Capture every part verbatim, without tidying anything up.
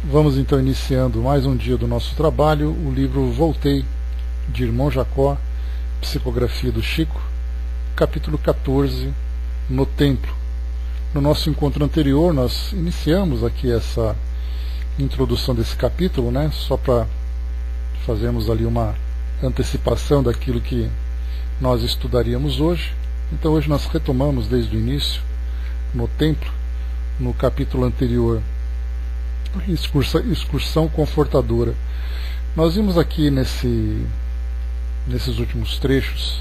Vamos então iniciando mais um dia do nosso trabalho, o livro Voltei, de Irmão Jacó, psicografia do Chico, capítulo quatorze, No Templo. No nosso encontro anterior nós iniciamos aqui essa introdução desse capítulo, né, só para fazermos ali uma antecipação daquilo que nós estudaríamos hoje. Então hoje nós retomamos desde o início, no Templo, no capítulo anterior, Excursão, excursão confortadora. Nós vimos aqui nesse, nesses últimos trechos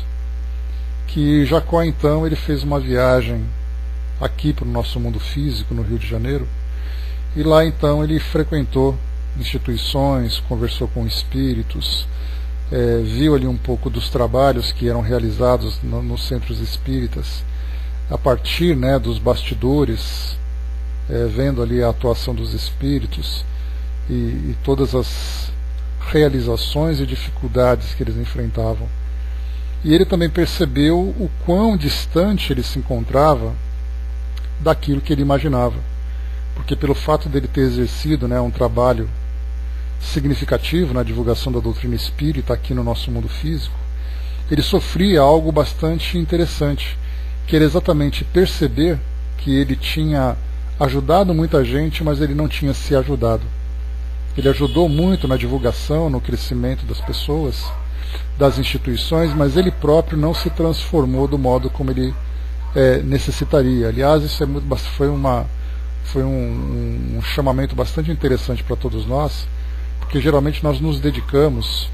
que Jacó então ele fez uma viagem aqui para o nosso mundo físico, no Rio de Janeiro, e lá então ele frequentou instituições, conversou com espíritos, é, viu ali um pouco dos trabalhos que eram realizados no, nos centros espíritas, a partir, né, dos bastidores, É, vendo ali a atuação dos espíritos e, e todas as realizações e dificuldades que eles enfrentavam. E ele também percebeu o quão distante ele se encontrava daquilo que ele imaginava, porque pelo fato dele ter exercido, né, um trabalho significativo na divulgação da doutrina espírita aqui no nosso mundo físico, ele sofria algo bastante interessante, que era exatamente perceber que ele tinha ajudado muita gente, mas ele não tinha se ajudado. Ele ajudou muito na divulgação, no crescimento das pessoas, das instituições, mas ele próprio não se transformou do modo como ele é, necessitaria. Aliás, isso é muito, foi, uma, foi um, um chamamento bastante interessante para todos nós, porque geralmente nós nos dedicamos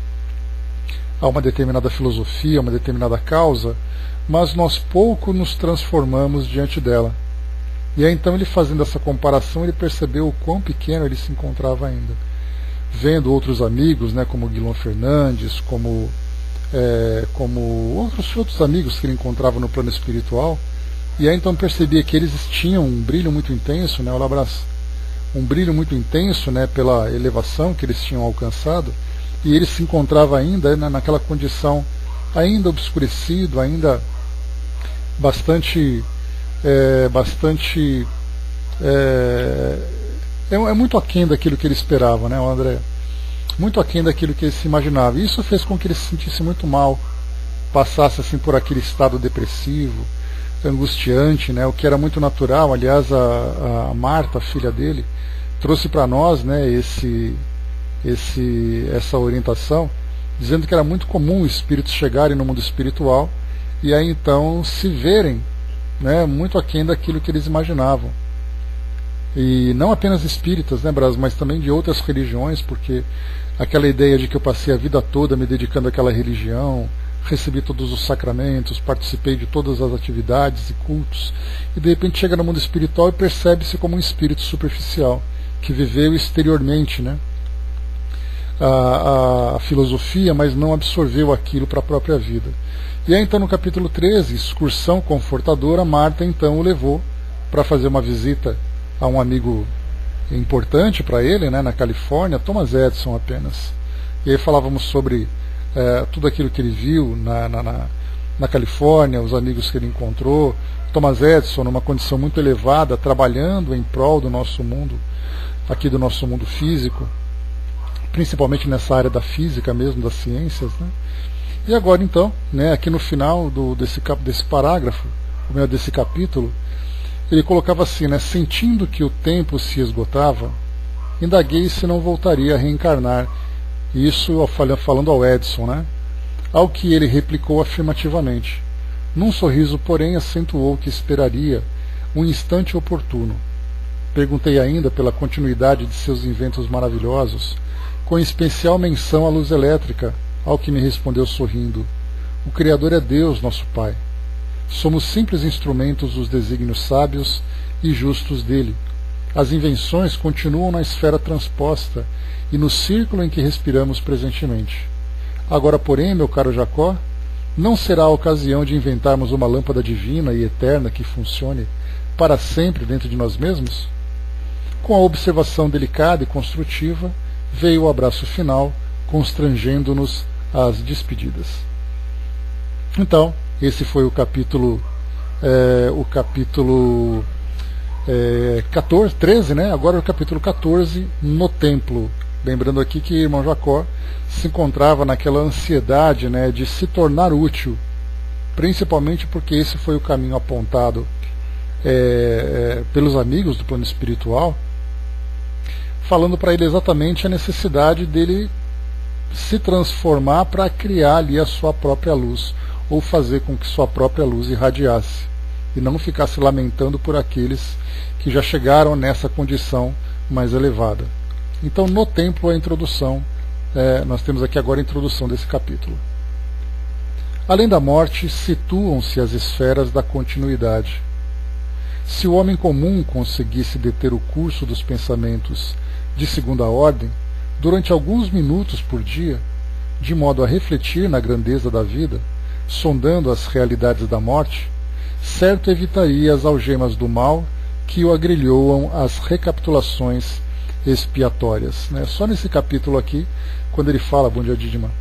a uma determinada filosofia, a uma determinada causa, mas nós pouco nos transformamos diante dela. E aí então ele, fazendo essa comparação, ele percebeu o quão pequeno ele se encontrava ainda. Vendo outros amigos, né, como Guilherme Fernandes, como, é, como outros, outros amigos que ele encontrava no plano espiritual, e aí então percebia que eles tinham um brilho muito intenso, né, um brilho muito intenso, né, pela elevação que eles tinham alcançado, e ele se encontrava ainda, né, naquela condição ainda obscurecido, ainda bastante... É, bastante é, é, é muito aquém daquilo que ele esperava, né, André? Muito aquém daquilo que ele se imaginava. E isso fez com que ele se sentisse muito mal, passasse assim por aquele estado depressivo, angustiante, né, o que era muito natural. Aliás, a, a Marta, a filha dele, trouxe para nós, né, esse, esse, essa orientação, dizendo que era muito comum espíritos chegarem no mundo espiritual e aí então se verem, né, muito aquém daquilo que eles imaginavam. E não apenas espíritas, né, Bras, mas também de outras religiões, porque aquela ideia de que eu passei a vida toda me dedicando àquela religião, recebi todos os sacramentos, participei de todas as atividades e cultos, e de repente chega no mundo espiritual e percebe-se como um espírito superficial, que viveu exteriormente, né, a, a filosofia, mas não absorveu aquilo para a própria vida. E aí então no capítulo treze, Excursão Confortadora, Marta então o levou para fazer uma visita a um amigo importante para ele, né, na Califórnia, Thomas Edison apenas. E aí falávamos sobre é, tudo aquilo que ele viu na, na, na, na Califórnia, os amigos que ele encontrou. Thomas Edison numa condição muito elevada, trabalhando em prol do nosso mundo, aqui do nosso mundo físico, principalmente nessa área da física mesmo, das ciências, né? E agora então, né, aqui no final do, desse, desse parágrafo, ou melhor, desse capítulo, ele colocava assim, né, sentindo que o tempo se esgotava, indaguei se não voltaria a reencarnar. Isso falando ao Edison, né? Ao que ele replicou afirmativamente. Num sorriso, porém, acentuou que esperaria um instante oportuno. Perguntei ainda pela continuidade de seus inventos maravilhosos, com especial menção à luz elétrica, ao que me respondeu sorrindo: o Criador é Deus, nosso Pai. Somos simples instrumentos dos desígnios sábios e justos dele. As invenções continuam na esfera transposta e no círculo em que respiramos presentemente. Agora, porém, meu caro Jacó, não será a ocasião de inventarmos uma lâmpada divina e eterna que funcione para sempre dentro de nós mesmos? Com a observação delicada e construtiva, veio o abraço final, constrangendo-nos às despedidas. Então, esse foi o capítulo, é, o capítulo é, quatorze, treze, né? Agora o capítulo quatorze, no templo. Lembrando aqui que irmão Jacó se encontrava naquela ansiedade, né, de se tornar útil, principalmente porque esse foi o caminho apontado é, é, pelos amigos do plano espiritual, falando para ele exatamente a necessidade dele se transformar para criar ali a sua própria luz, ou fazer com que sua própria luz irradiasse, e não ficar se lamentando por aqueles que já chegaram nessa condição mais elevada. Então, no templo, a introdução, é, nós temos aqui agora a introdução desse capítulo. Além da morte, situam-se as esferas da continuidade. Se o homem comum conseguisse deter o curso dos pensamentos de segunda ordem, durante alguns minutos por dia, de modo a refletir na grandeza da vida, sondando as realidades da morte, certo evitaria as algemas do mal que o agrilhoam às recapitulações expiatórias. Né? Só nesse capítulo aqui, quando ele fala, bom dia Didima,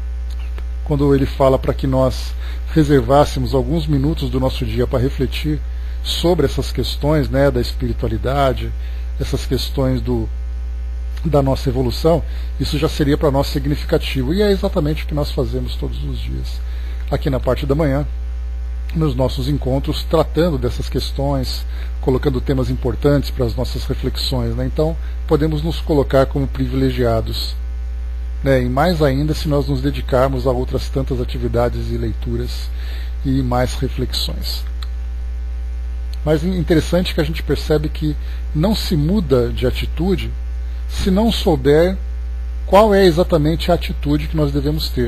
quando ele fala para que nós reservássemos alguns minutos do nosso dia para refletir sobre essas questões, né, da espiritualidade, essas questões do, da nossa evolução, isso já seria para nós significativo, e é exatamente o que nós fazemos todos os dias aqui na parte da manhã, nos nossos encontros, tratando dessas questões, colocando temas importantes para as nossas reflexões, né? Então podemos nos colocar como privilegiados, né? E mais ainda se nós nos dedicarmos a outras tantas atividades e leituras e mais reflexões. Mas é interessante que a gente percebe que não se muda de atitude se não souber qual é exatamente a atitude que nós devemos ter.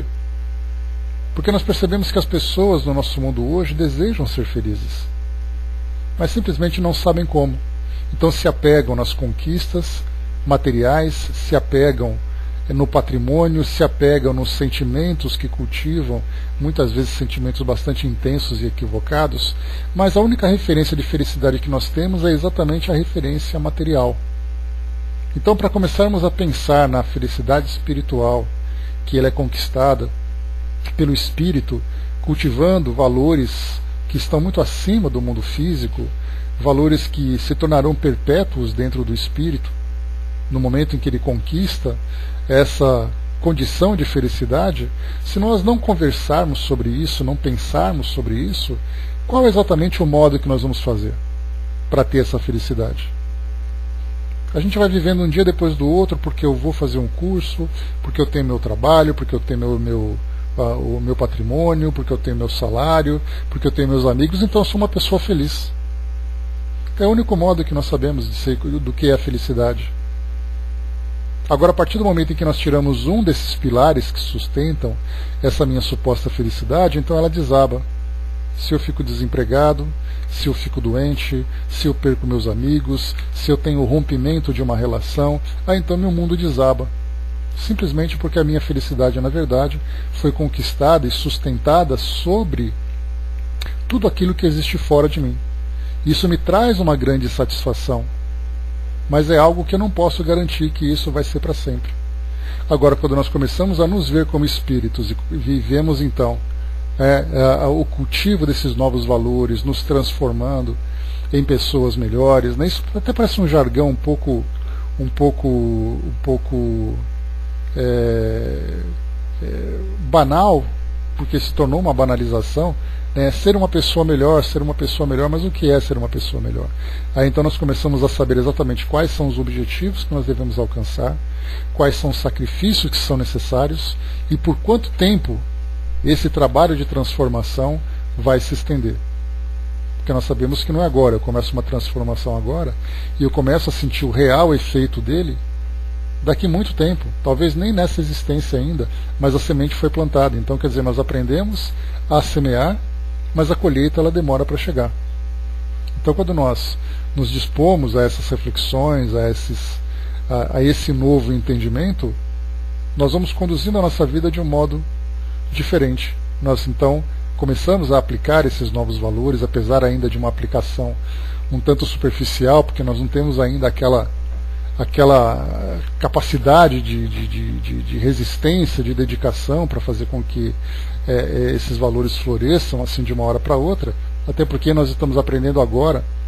Porque nós percebemos que as pessoas no nosso mundo hoje desejam ser felizes, mas simplesmente não sabem como. Então se apegam nas conquistas materiais, se apegam no patrimônio, se apegam nos sentimentos que cultivam, muitas vezes sentimentos bastante intensos e equivocados, mas a única referência de felicidade que nós temos é exatamente a referência material. Então, para começarmos a pensar na felicidade espiritual, que ela é conquistada pelo espírito, cultivando valores que estão muito acima do mundo físico, valores que se tornarão perpétuos dentro do espírito, no momento em que ele conquista essa condição de felicidade, se nós não conversarmos sobre isso, não pensarmos sobre isso, qual é exatamente o modo que nós vamos fazer para ter essa felicidade? A gente vai vivendo um dia depois do outro porque eu vou fazer um curso, porque eu tenho meu trabalho, porque eu tenho meu, meu, uh, o meu patrimônio, porque eu tenho meu salário, porque eu tenho meus amigos, então eu sou uma pessoa feliz. É o único modo que nós sabemos de ser, do que é a felicidade. Agora, a partir do momento em que nós tiramos um desses pilares que sustentam essa minha suposta felicidade, então ela desaba. Se eu fico desempregado, se eu fico doente, se eu perco meus amigos, se eu tenho o rompimento de uma relação, ah, então meu mundo desaba. Simplesmente porque a minha felicidade, na verdade, foi conquistada e sustentada sobre tudo aquilo que existe fora de mim. Isso me traz uma grande satisfação, mas é algo que eu não posso garantir que isso vai ser para sempre. Agora, quando nós começamos a nos ver como espíritos e vivemos então É, é, o cultivo desses novos valores, nos transformando em pessoas melhores, né? Isso até parece um jargão um pouco, um pouco, um pouco é, é, banal, porque se tornou uma banalização, né? Ser uma pessoa melhor, ser uma pessoa melhor, mas o que é ser uma pessoa melhor? Aí então nós começamos a saber exatamente quais são os objetivos que nós devemos alcançar, quais são os sacrifícios que são necessários e por quanto tempo esse trabalho de transformação vai se estender. Porque nós sabemos que não é agora, eu começo uma transformação agora, e eu começo a sentir o real efeito dele daqui muito tempo, talvez nem nessa existência ainda, mas a semente foi plantada. Então, quer dizer, nós aprendemos a semear, mas a colheita ela demora para chegar. Então, quando nós nos dispomos a essas reflexões, a, esses, a, a esse novo entendimento, nós vamos conduzindo a nossa vida de um modo diferente. Nós então começamos a aplicar esses novos valores, apesar ainda de uma aplicação um tanto superficial, porque nós não temos ainda aquela, aquela capacidade de, de, de, de resistência, de dedicação para fazer com que é, esses valores floresçam assim de uma hora para outra, até porque nós estamos aprendendo agora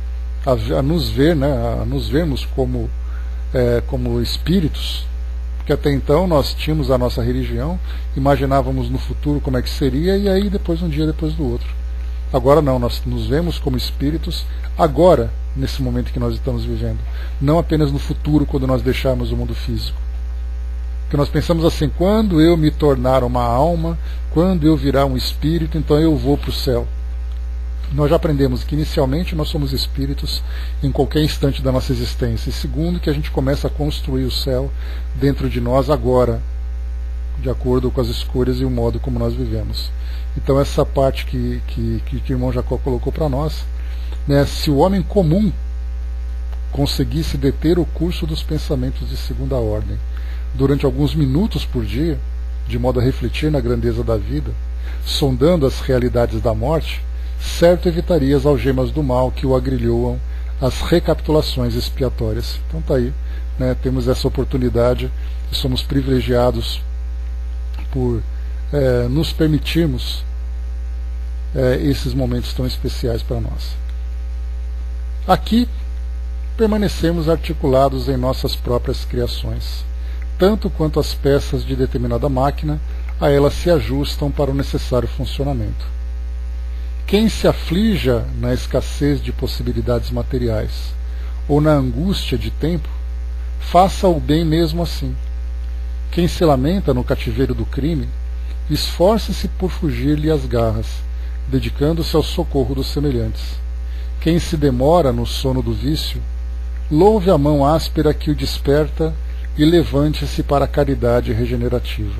a, a nos ver, né, a nos vermos como, é, como espíritos, porque até então nós tínhamos a nossa religião, imaginávamos no futuro como é que seria, e aí depois um dia depois do outro. Agora não, nós nos vemos como espíritos agora, nesse momento que nós estamos vivendo, não apenas no futuro, quando nós deixarmos o mundo físico. Porque nós pensamos assim: quando eu me tornar uma alma, quando eu virar um espírito, então eu vou para o céu. Nós já aprendemos que inicialmente nós somos espíritos em qualquer instante da nossa existência, e segundo, que a gente começa a construir o céu dentro de nós agora, de acordo com as escolhas e o modo como nós vivemos. Então essa parte que, que, que o irmão Jacó colocou para nós, né, se o homem comum conseguisse deter o curso dos pensamentos de segunda ordem durante alguns minutos por dia, de modo a refletir na grandeza da vida, sondando as realidades da morte, certo evitaria as algemas do mal que o agrilhoam, as recapitulações expiatórias. Então está aí, né, temos essa oportunidade e somos privilegiados por é, nos permitirmos é, esses momentos tão especiais para nós. Aqui permanecemos articulados em nossas próprias criações, tanto quanto as peças de determinada máquina a elas se ajustam para o necessário funcionamento. Quem se aflija na escassez de possibilidades materiais ou na angústia de tempo, faça o bem mesmo assim. Quem se lamenta no cativeiro do crime, esforce-se por fugir-lhe às garras, dedicando-se ao socorro dos semelhantes. Quem se demora no sono do vício, louve a mão áspera que o desperta e levante-se para a caridade regenerativa.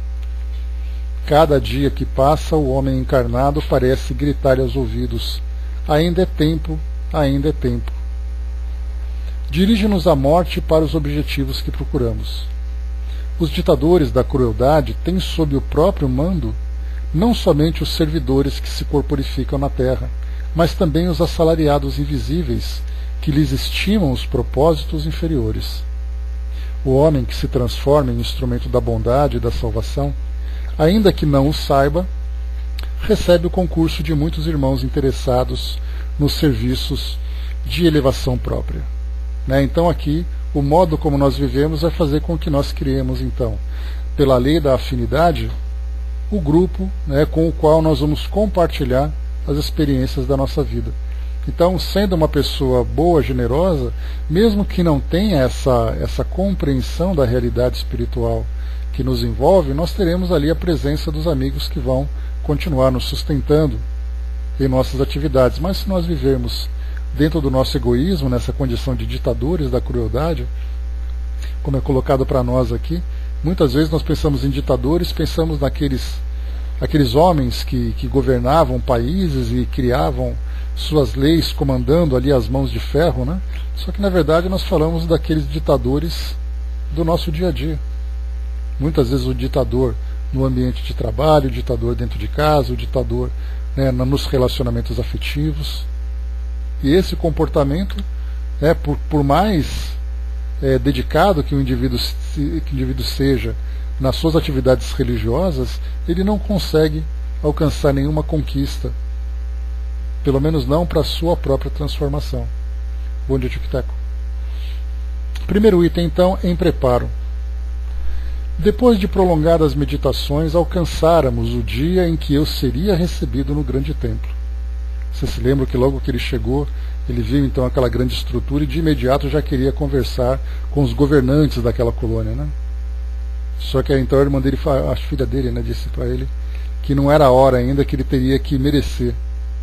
Cada dia que passa, o homem encarnado parece gritar-lhe aos ouvidos: ainda é tempo, ainda é tempo. Dirige-nos a morte para os objetivos que procuramos. Os ditadores da crueldade têm sob o próprio mando não somente os servidores que se corporificam na terra, mas também os assalariados invisíveis que lhes estimam os propósitos inferiores. O homem que se transforma em instrumento da bondade e da salvação, ainda que não o saiba, recebe o concurso de muitos irmãos interessados nos serviços de elevação própria. Né? Então aqui, o modo como nós vivemos vai fazer com que nós criemos, então, pela lei da afinidade, o grupo, né, com o qual nós vamos compartilhar as experiências da nossa vida. Então, sendo uma pessoa boa, generosa, mesmo que não tenha essa, essa compreensão da realidade espiritual que nos envolve, nós teremos ali a presença dos amigos que vão continuar nos sustentando em nossas atividades. Mas se nós vivermos dentro do nosso egoísmo, nessa condição de ditadores da crueldade, como é colocado para nós aqui, muitas vezes nós pensamos em ditadores, pensamos naqueles aqueles homens que, que governavam países e criavam suas leis comandando ali as mãos de ferro, né? Só que na verdade nós falamos daqueles ditadores do nosso dia a dia. Muitas vezes o ditador no ambiente de trabalho, o ditador dentro de casa, o ditador, né, nos relacionamentos afetivos. E esse comportamento, é, por, por mais é, dedicado que o indivíduo, que o indivíduo seja nas suas atividades religiosas, ele não consegue alcançar nenhuma conquista, pelo menos não para a sua própria transformação. Bom dia, Tico-Teco. Primeiro item, então, em preparo. Depois de prolongadas meditações, alcançáramos o dia em que eu seria recebido no grande templo. Você se lembra que logo que ele chegou, ele viu então aquela grande estrutura e de imediato já queria conversar com os governantes daquela colônia, né? Só que então a irmã dele, a filha dele, né, disse para ele que não era a hora ainda, que ele teria que merecer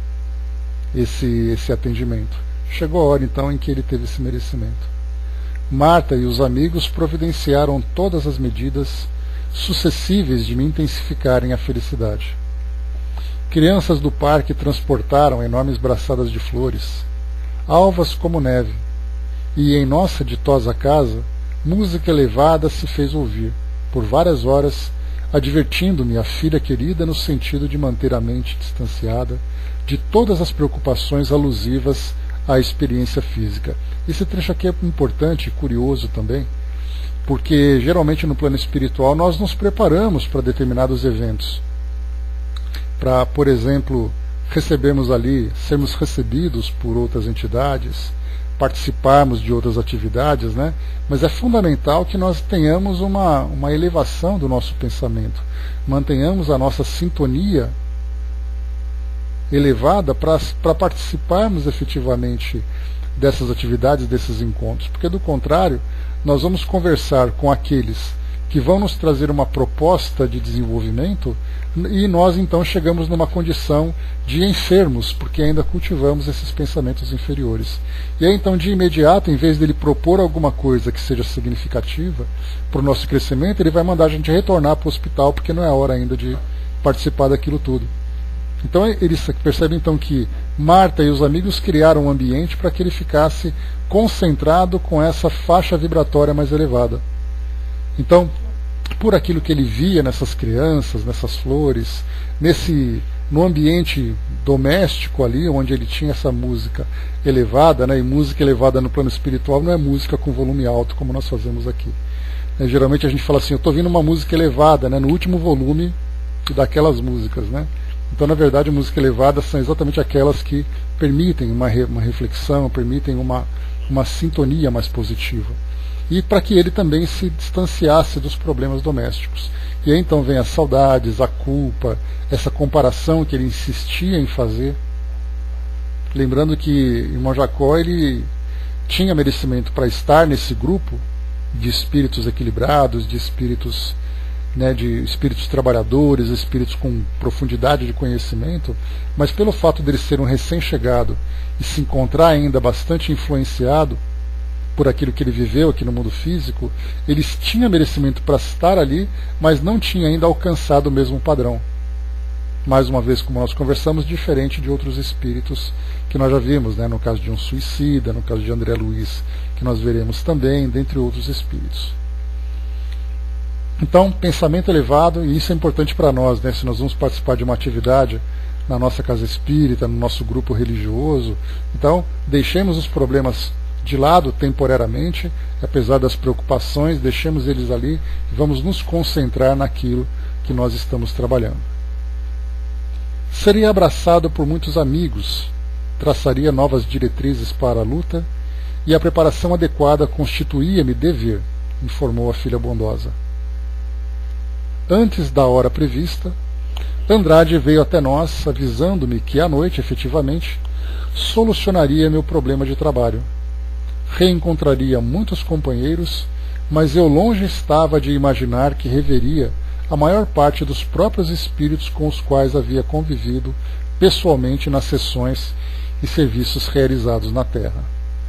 esse, esse atendimento. Chegou a hora então em que ele teve esse merecimento. Marta e os amigos providenciaram todas as medidas sucessíveis de me intensificarem a felicidade. Crianças do parque transportaram enormes braçadas de flores, alvas como neve, e em nossa ditosa casa, música elevada se fez ouvir, por várias horas, advertindo-me a filha querida no sentido de manter a mente distanciada de todas as preocupações alusivas à experiência física. Esse trecho aqui é importante e curioso também, porque geralmente no plano espiritual nós nos preparamos para determinados eventos. Para, por exemplo, recebermos ali, sermos recebidos por outras entidades, participarmos de outras atividades, né? Mas é fundamental que nós tenhamos uma, uma elevação do nosso pensamento, mantenhamos a nossa sintonia elevada para participarmos efetivamente dessas atividades, desses encontros, porque do contrário, nós vamos conversar com aqueles que vão nos trazer uma proposta de desenvolvimento e nós então chegamos numa condição de enfermos, porque ainda cultivamos esses pensamentos inferiores. E aí então de imediato, em vez dele propor alguma coisa que seja significativa para o nosso crescimento, ele vai mandar a gente retornar para o hospital, porque não é hora ainda de participar daquilo tudo. Então eles percebem então que Marta e os amigos criaram um ambiente para que ele ficasse concentrado com essa faixa vibratória mais elevada. Então, por aquilo que ele via nessas crianças, nessas flores, nesse, no ambiente doméstico ali, onde ele tinha essa música elevada, né, e música elevada no plano espiritual não é música com volume alto, como nós fazemos aqui. É, geralmente a gente fala assim, eu estou ouvindo uma música elevada, né, no último volume daquelas músicas, né? Então, na verdade, a música elevada são exatamente aquelas que permitem uma, re, uma reflexão, permitem uma, uma sintonia mais positiva. E para que ele também se distanciasse dos problemas domésticos. E aí então vem as saudades, a culpa, essa comparação que ele insistia em fazer. Lembrando que irmão Jacó, ele tinha merecimento para estar nesse grupo de espíritos equilibrados, de espíritos, né, de espíritos trabalhadores, espíritos com profundidade de conhecimento, mas pelo fato dele ser um recém-chegado e se encontrar ainda bastante influenciado por aquilo que ele viveu aqui no mundo físico, eles tinham merecimento para estar ali, mas não tinha ainda alcançado o mesmo padrão. Mais uma vez, como nós conversamos, diferente de outros espíritos que nós já vimos, né, no caso de um suicida, no caso de André Luiz, que nós veremos também, dentre outros espíritos. Então, pensamento elevado, e isso é importante para nós, né, se nós vamos participar de uma atividade na nossa casa espírita, no nosso grupo religioso, então deixemos os problemas de lado temporariamente, apesar das preocupações, deixemos eles ali e vamos nos concentrar naquilo que nós estamos trabalhando. Seria abraçado por muitos amigos, traçaria novas diretrizes para a luta e a preparação adequada constituía-me dever, informou a filha bondosa. Antes da hora prevista, Andrade veio até nós avisando-me que à noite, efetivamente, solucionaria meu problema de trabalho. Reencontraria muitos companheiros, mas eu longe estava de imaginar que reveria a maior parte dos próprios espíritos com os quais havia convivido pessoalmente nas sessões e serviços realizados na Terra.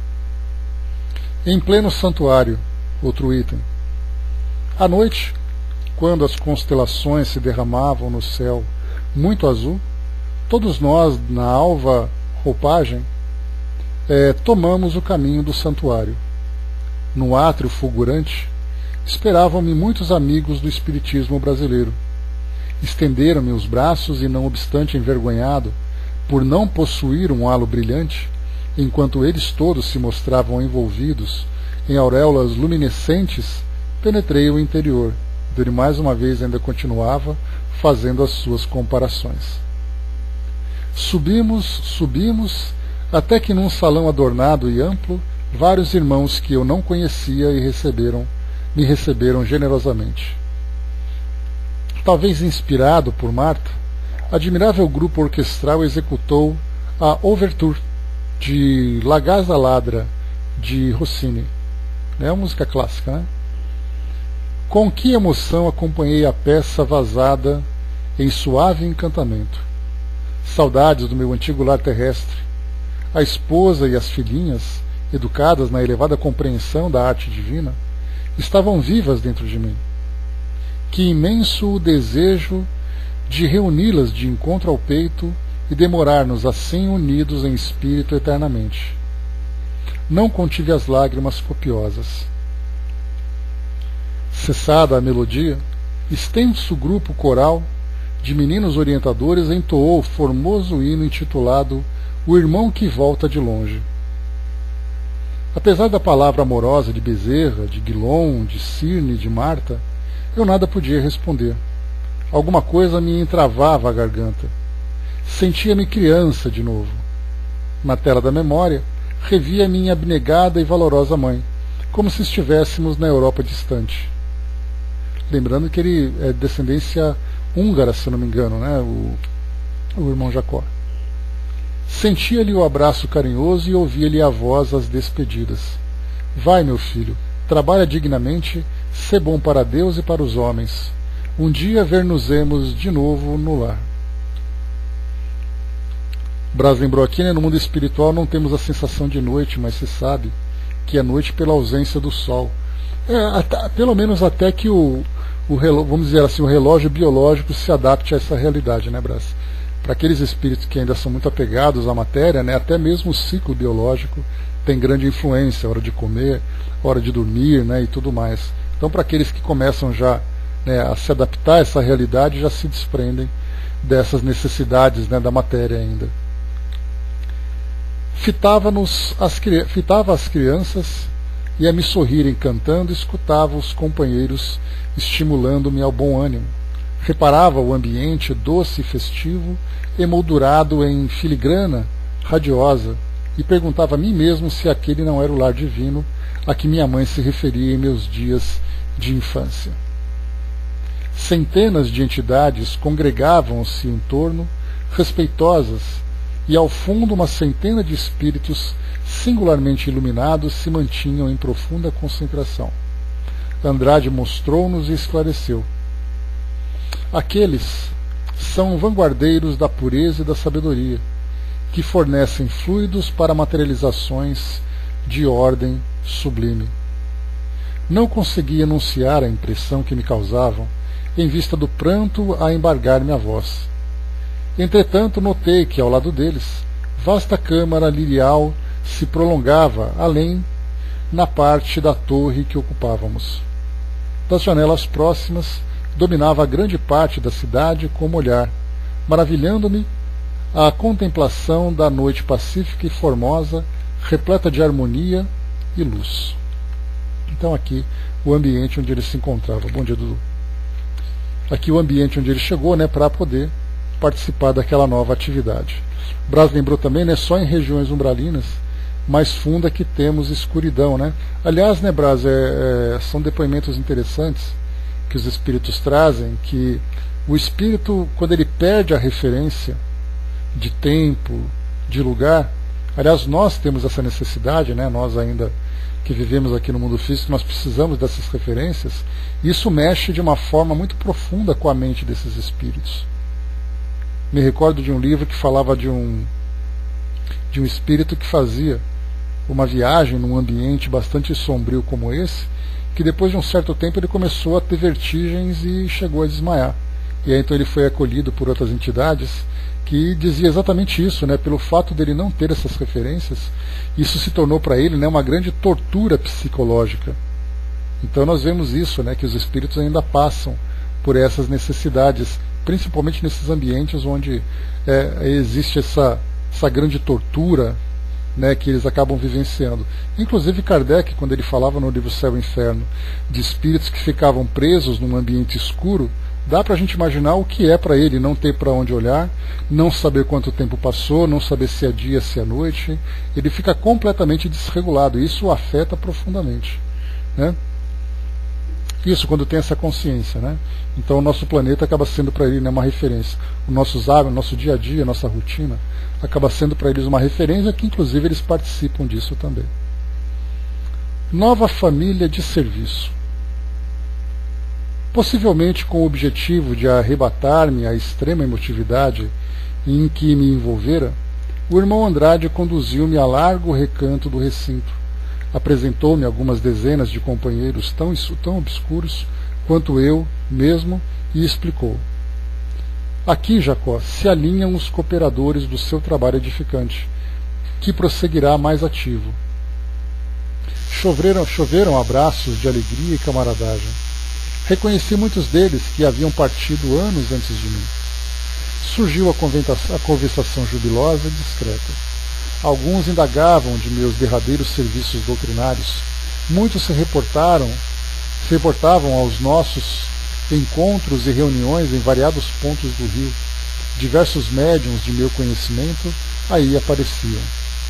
Em pleno santuário, outro item. À noite, quando as constelações se derramavam no céu muito azul, todos nós, na alva roupagem, É, tomamos o caminho do santuário. No átrio fulgurante, esperavam-me muitos amigos do espiritismo brasileiro. Estenderam-me os braços e, não obstante envergonhado por não possuir um halo brilhante, enquanto eles todos se mostravam envolvidos em auréolas luminescentes, penetrei o interior, onde ele mais uma vez ainda continuava fazendo as suas comparações. Subimos, subimos, até que num salão adornado e amplo, vários irmãos que eu não conhecia e receberam, me receberam generosamente. Talvez inspirado por Marta, admirável grupo orquestral executou a Ouverture de La Gasa Ladra de Rossini. É uma música clássica, né? Com que emoção acompanhei a peça vazada em suave encantamento. Saudades do meu antigo lar terrestre. A esposa e as filhinhas, educadas na elevada compreensão da arte divina, estavam vivas dentro de mim. Que imenso o desejo de reuni-las de encontro ao peito e demorar-nos assim unidos em espírito eternamente. Não contive as lágrimas copiosas. Cessada a melodia, extenso grupo coral de meninos orientadores entoou o formoso hino intitulado O Irmão que Volta de Longe. Apesar da palavra amorosa de Bezerra, de Guilom, de Cirne, de Marta, eu nada podia responder. Alguma coisa me entravava a garganta. Sentia-me criança de novo. Na tela da memória, revia minha abnegada e valorosa mãe, como se estivéssemos na Europa distante. Lembrando que ele é de descendência húngara, se não me engano, né? o, o irmão Jacó. Sentia-lhe o abraço carinhoso e ouvia-lhe a voz às despedidas. Vai, meu filho, trabalha dignamente, sê bom para Deus e para os homens. Um dia ver-nos-emos de novo no lar. Braz lembrou aqui, né, no mundo espiritual não temos a sensação de noite, mas se sabe que é noite pela ausência do sol. É, até, pelo menos até que o, o relógio, vamos dizer assim, o relógio biológico se adapte a essa realidade, né, Braz? Para aqueles espíritos que ainda são muito apegados à matéria, né, até mesmo o ciclo biológico tem grande influência, hora de comer, hora de dormir, né, e tudo mais. Então, para aqueles que começam já, né, a se adaptar a essa realidade, já se desprendem dessas necessidades, né, da matéria ainda. Fitava-nos as, fitava as crianças e a me sorrirem cantando, escutava os companheiros estimulando-me ao bom ânimo. Reparava o ambiente doce e festivo, emoldurado em filigrana radiosa, e perguntava a mim mesmo se aquele não era o lar divino a que minha mãe se referia em meus dias de infância. Centenas de entidades congregavam-se em torno, respeitosas, e ao fundo uma centena de espíritos singularmente iluminados se mantinham em profunda concentração. Andrade mostrou-nos e esclareceu. Aqueles são vanguardeiros da pureza e da sabedoria, que fornecem fluidos para materializações de ordem sublime. Não consegui enunciar a impressão que me causavam, em vista do pranto a embargar-me a voz. Entretanto, notei que, ao lado deles, vasta câmara lirial se prolongava além, na parte da torre que ocupávamos. Das janelas próximas, dominava a grande parte da cidade como olhar, maravilhando-me a contemplação da noite pacífica e formosa, repleta de harmonia e luz. Então aqui, o ambiente onde ele se encontrava. Bom dia, Dudu. Aqui o ambiente onde ele chegou, né, para poder participar daquela nova atividade. Braz lembrou também, né, só em regiões umbralinas mais funda que temos escuridão, né? Aliás, né, Braz, é, é, são depoimentos interessantes que os espíritos trazem, que o espírito, quando ele perde a referência de tempo, de lugar, aliás, nós temos essa necessidade, né, nós ainda que vivemos aqui no mundo físico, nós precisamos dessas referências, e isso mexe de uma forma muito profunda com a mente desses espíritos. Me recordo de um livro que falava de um, de um espírito que fazia uma viagem num ambiente bastante sombrio como esse, que depois de um certo tempo ele começou a ter vertigens e chegou a desmaiar. E aí então ele foi acolhido por outras entidades que dizia exatamente isso, né? Pelo fato dele não ter essas referências, isso se tornou para ele, né, uma grande tortura psicológica. Então nós vemos isso, né, que os espíritos ainda passam por essas necessidades, principalmente nesses ambientes onde é, existe essa, essa grande tortura, né, que eles acabam vivenciando. Inclusive Kardec, quando ele falava no livro Céu e Inferno de espíritos que ficavam presos num ambiente escuro, dá para a gente imaginar o que é para ele não ter para onde olhar, não saber quanto tempo passou, não saber se é dia, se é noite. Ele fica completamente desregulado, e isso o afeta profundamente, né? Isso quando tem essa consciência, né? Então o nosso planeta acaba sendo para ele, né, uma referência. Os nossos hábitos, nosso dia a dia, nossa rotina, acaba sendo para eles uma referência, que inclusive eles participam disso também. Nova família de serviço. Possivelmente com o objetivo de arrebatar-me à extrema emotividade em que me envolvera, o irmão Andrade conduziu-me a largo recanto do recinto. Apresentou-me algumas dezenas de companheiros tão, tão obscuros quanto eu mesmo e explicou. Aqui, Jacó, se alinham os cooperadores do seu trabalho edificante, que prosseguirá mais ativo. Choveram, choveram abraços de alegria e camaradagem. Reconheci muitos deles que haviam partido anos antes de mim. Surgiu a, a conversação jubilosa e discreta. Alguns indagavam de meus derradeiros serviços doutrinários. Muitos se reportaram, se reportavam aos nossos encontros e reuniões em variados pontos do rio, diversos médiuns de meu conhecimento aí apareciam.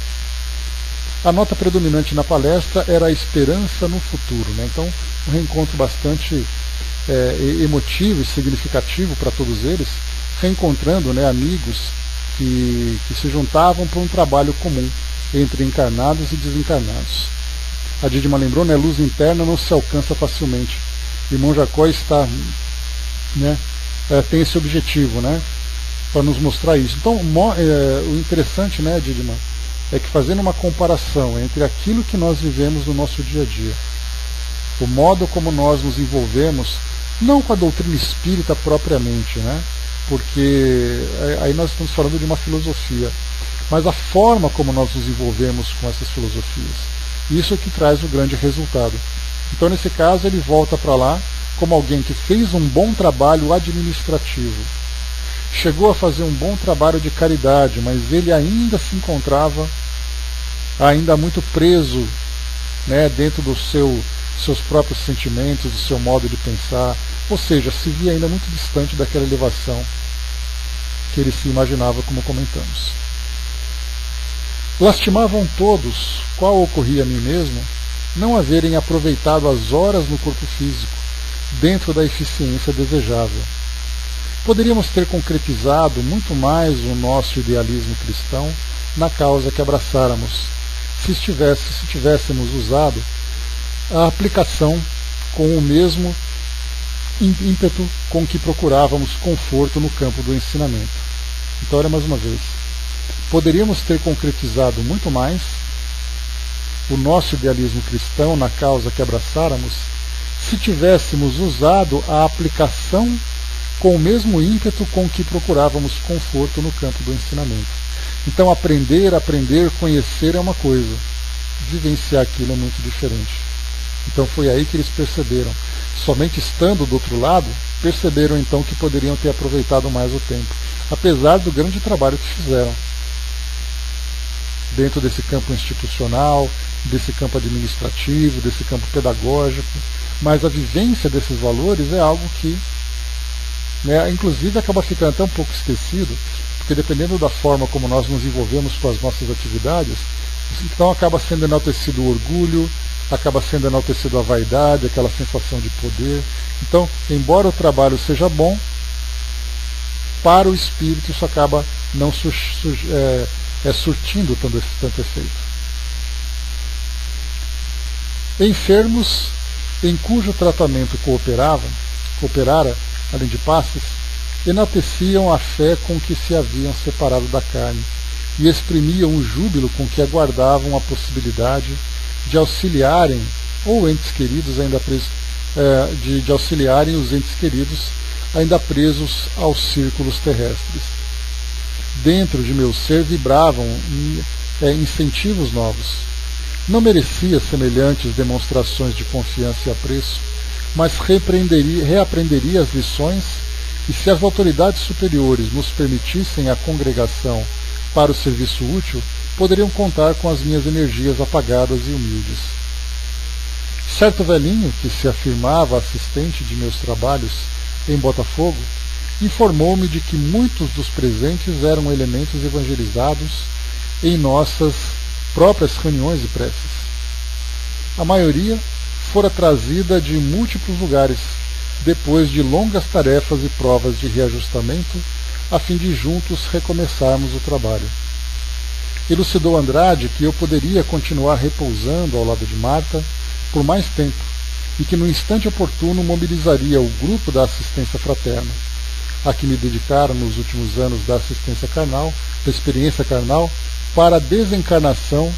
A nota predominante na palestra era a esperança no futuro, né? Então, um reencontro bastante é, emotivo e significativo para todos eles, reencontrando, né, amigos que, que se juntavam para um trabalho comum entre encarnados e desencarnados. A Didima lembrou, né, luz interna não se alcança facilmente. Irmão Jacó está, né, é, tem esse objetivo, né, para nos mostrar isso. Então, é, o interessante, né, Didima, é que fazendo uma comparação entre aquilo que nós vivemos no nosso dia a dia, o modo como nós nos envolvemos, não com a doutrina espírita propriamente, né, porque aí nós estamos falando de uma filosofia, mas a forma como nós nos envolvemos com essas filosofias. Isso é que traz o grande resultado. Então, nesse caso, ele volta para lá como alguém que fez um bom trabalho administrativo. Chegou a fazer um bom trabalho de caridade, mas ele ainda se encontrava ainda muito preso, né, dentro dos seu, seus próprios sentimentos, do seu modo de pensar. Ou seja, se via ainda muito distante daquela elevação que ele se imaginava, como comentamos. Lastimavam todos, qual ocorria a mim mesmo, não haverem aproveitado as horas no corpo físico, dentro da eficiência desejável. Poderíamos ter concretizado muito mais o nosso idealismo cristão na causa que abraçáramos, se, estivesse, se tivéssemos usado a aplicação com o mesmo ímpeto com que procurávamos conforto no campo do ensinamento. Então, olha mais uma vez. Poderíamos ter concretizado muito mais o nosso idealismo cristão na causa que abraçáramos se tivéssemos usado a aplicação com o mesmo ímpeto com que procurávamos conforto no campo do ensinamento. Então, aprender, aprender, conhecer é uma coisa, vivenciar aquilo é muito diferente. Então, foi aí que eles perceberam. Somente estando do outro lado, perceberam então que poderiam ter aproveitado mais o tempo, apesar do grande trabalho que fizeram dentro desse campo institucional, desse campo administrativo, desse campo pedagógico. Mas a vivência desses valores é algo que, né, inclusive acaba ficando até um pouco esquecido, porque dependendo da forma como nós nos envolvemos com as nossas atividades, então acaba sendo enaltecido o orgulho, acaba sendo enaltecido a vaidade, aquela sensação de poder. Então, embora o trabalho seja bom, para o espírito isso acaba não sur, sur, é, é, surtindo tanto, tanto efeito. Enfermos em cujo tratamento cooperava, cooperara, além de passes, enalteciam a fé com que se haviam separado da carne e exprimiam o júbilo com que aguardavam a possibilidade de auxiliarem ou entes queridos ainda presos, é, de, de auxiliarem os entes queridos ainda presos aos círculos terrestres. Dentro de meu ser vibravam é, incentivos novos. Não merecia semelhantes demonstrações de confiança e apreço, mas reaprenderia, reaprenderia as lições, e se as autoridades superiores nos permitissem a congregação para o serviço útil, poderiam contar com as minhas energias apagadas e humildes. Certo velhinho, que se afirmava assistente de meus trabalhos em Botafogo, informou-me de que muitos dos presentes eram elementos evangelizados em nossas próprias reuniões e preces. A maioria fora trazida de múltiplos lugares, depois de longas tarefas e provas de reajustamento, a fim de juntos recomeçarmos o trabalho. Elucidou Andrade que eu poderia continuar repousando ao lado de Marta por mais tempo, e que no instante oportuno mobilizaria o grupo da assistência fraterna, a que me dedicaram nos últimos anos da assistência carnal, da experiência carnal, para a desencarnação,